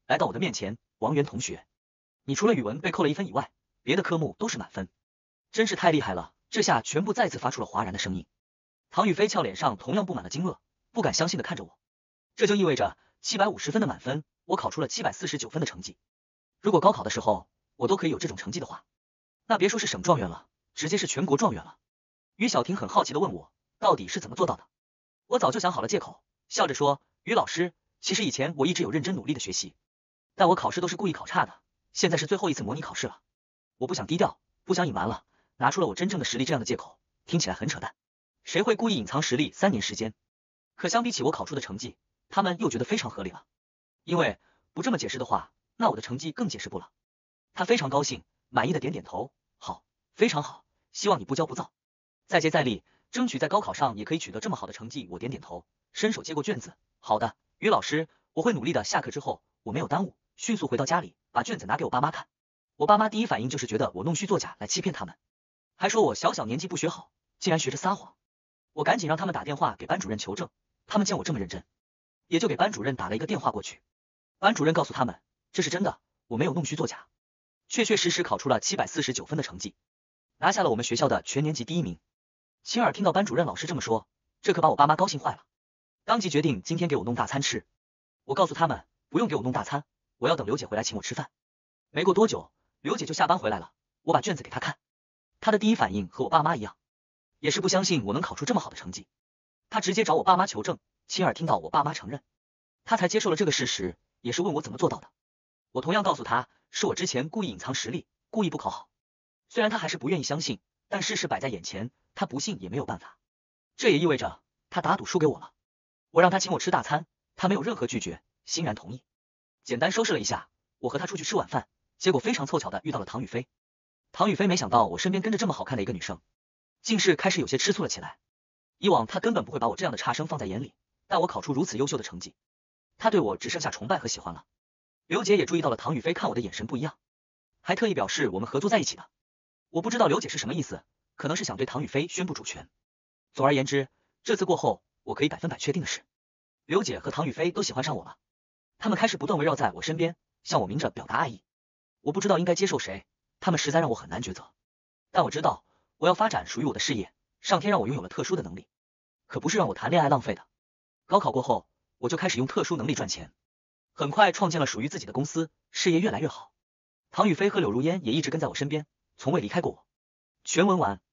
来到我的面前，王源同学，你除了语文被扣了一分以外，别的科目都是满分，真是太厉害了！这下全部再次发出了哗然的声音。唐雨霏俏脸上同样布满了惊愕，不敢相信的看着我。这就意味着七百五十分的满分，我考出了七百四十九分的成绩。如果高考的时候我都可以有这种成绩的话，那别说是省状元了，直接是全国状元了。于小婷很好奇的问我，到底是怎么做到的？我早就想好了借口，笑着说，于老师，其实以前我一直有认真努力的学习，但我考试都是故意考差的，现在是最后一次模拟考试了，我不想低调，不想隐瞒了，拿出了我真正的实力这样的借口，听起来很扯淡。谁会故意隐藏实力三年时间？可相比起我考出的成绩，他们又觉得非常合理了。因为不这么解释的话，那我的成绩更解释不了。他非常高兴，满意的点点头，好，非常好，希望你不骄不躁，再接再厉，争取在高考上也可以取得这么好的成绩。我点点头，伸手接过卷子，好的，于老师，我会努力的。下课之后，我没有耽误，迅速回到家里，把卷子拿给我爸妈看。我爸妈第一反应就是觉得我弄虚作假来欺骗他们，还说我小小年纪不学好，竟然学着撒谎。我赶紧让他们打电话给班主任求证，他们见我这么认真，也就给班主任打了一个电话过去。班主任告诉他们，这是真的，我没有弄虚作假，确确实实考出了七百四十九分的成绩，拿下了我们学校的全年级第一名。亲耳听到班主任老师这么说，这可把我爸妈高兴坏了，当即决定今天给我弄大餐吃。我告诉他们，不用给我弄大餐，我要等刘姐回来请我吃饭。没过多久，刘姐就下班回来了，我把卷子给她看，她的第一反应和我爸妈一样，也是不相信我能考出这么好的成绩。她直接找我爸妈求证，亲耳听到我爸妈承认，她才接受了这个事实，也是问我怎么做到的。我同样告诉她，是我之前故意隐藏实力，故意不考好。虽然她还是不愿意相信，但事实摆在眼前，她不信也没有办法。这也意味着她打赌输给我了。我让她请我吃大餐，她没有任何拒绝，欣然同意。简单收拾了一下，我和她出去吃晚饭，结果非常凑巧的遇到了唐雨霏。唐雨霏没想到我身边跟着这么好看的一个女生，竟是开始有些吃醋了起来。以往她根本不会把我这样的差生放在眼里，但我考出如此优秀的成绩，她对我只剩下崇拜和喜欢了。刘姐也注意到了唐雨霏看我的眼神不一样，还特意表示我们合作在一起的。我不知道刘姐是什么意思，可能是想对唐雨霏宣布主权。总而言之，这次过后，我可以百分百确定的是，刘姐和唐雨霏都喜欢上我了。他们开始不断围绕在我身边，向我明着表达爱意。我不知道应该接受谁，他们实在让我很难抉择。但我知道，我要发展属于我的事业，上天让我拥有了特殊的能力，可不是让我谈恋爱浪费的。高考过后，我就开始用特殊能力赚钱，很快创建了属于自己的公司，事业越来越好。唐雨霏和柳如烟也一直跟在我身边，从未离开过我。全文完。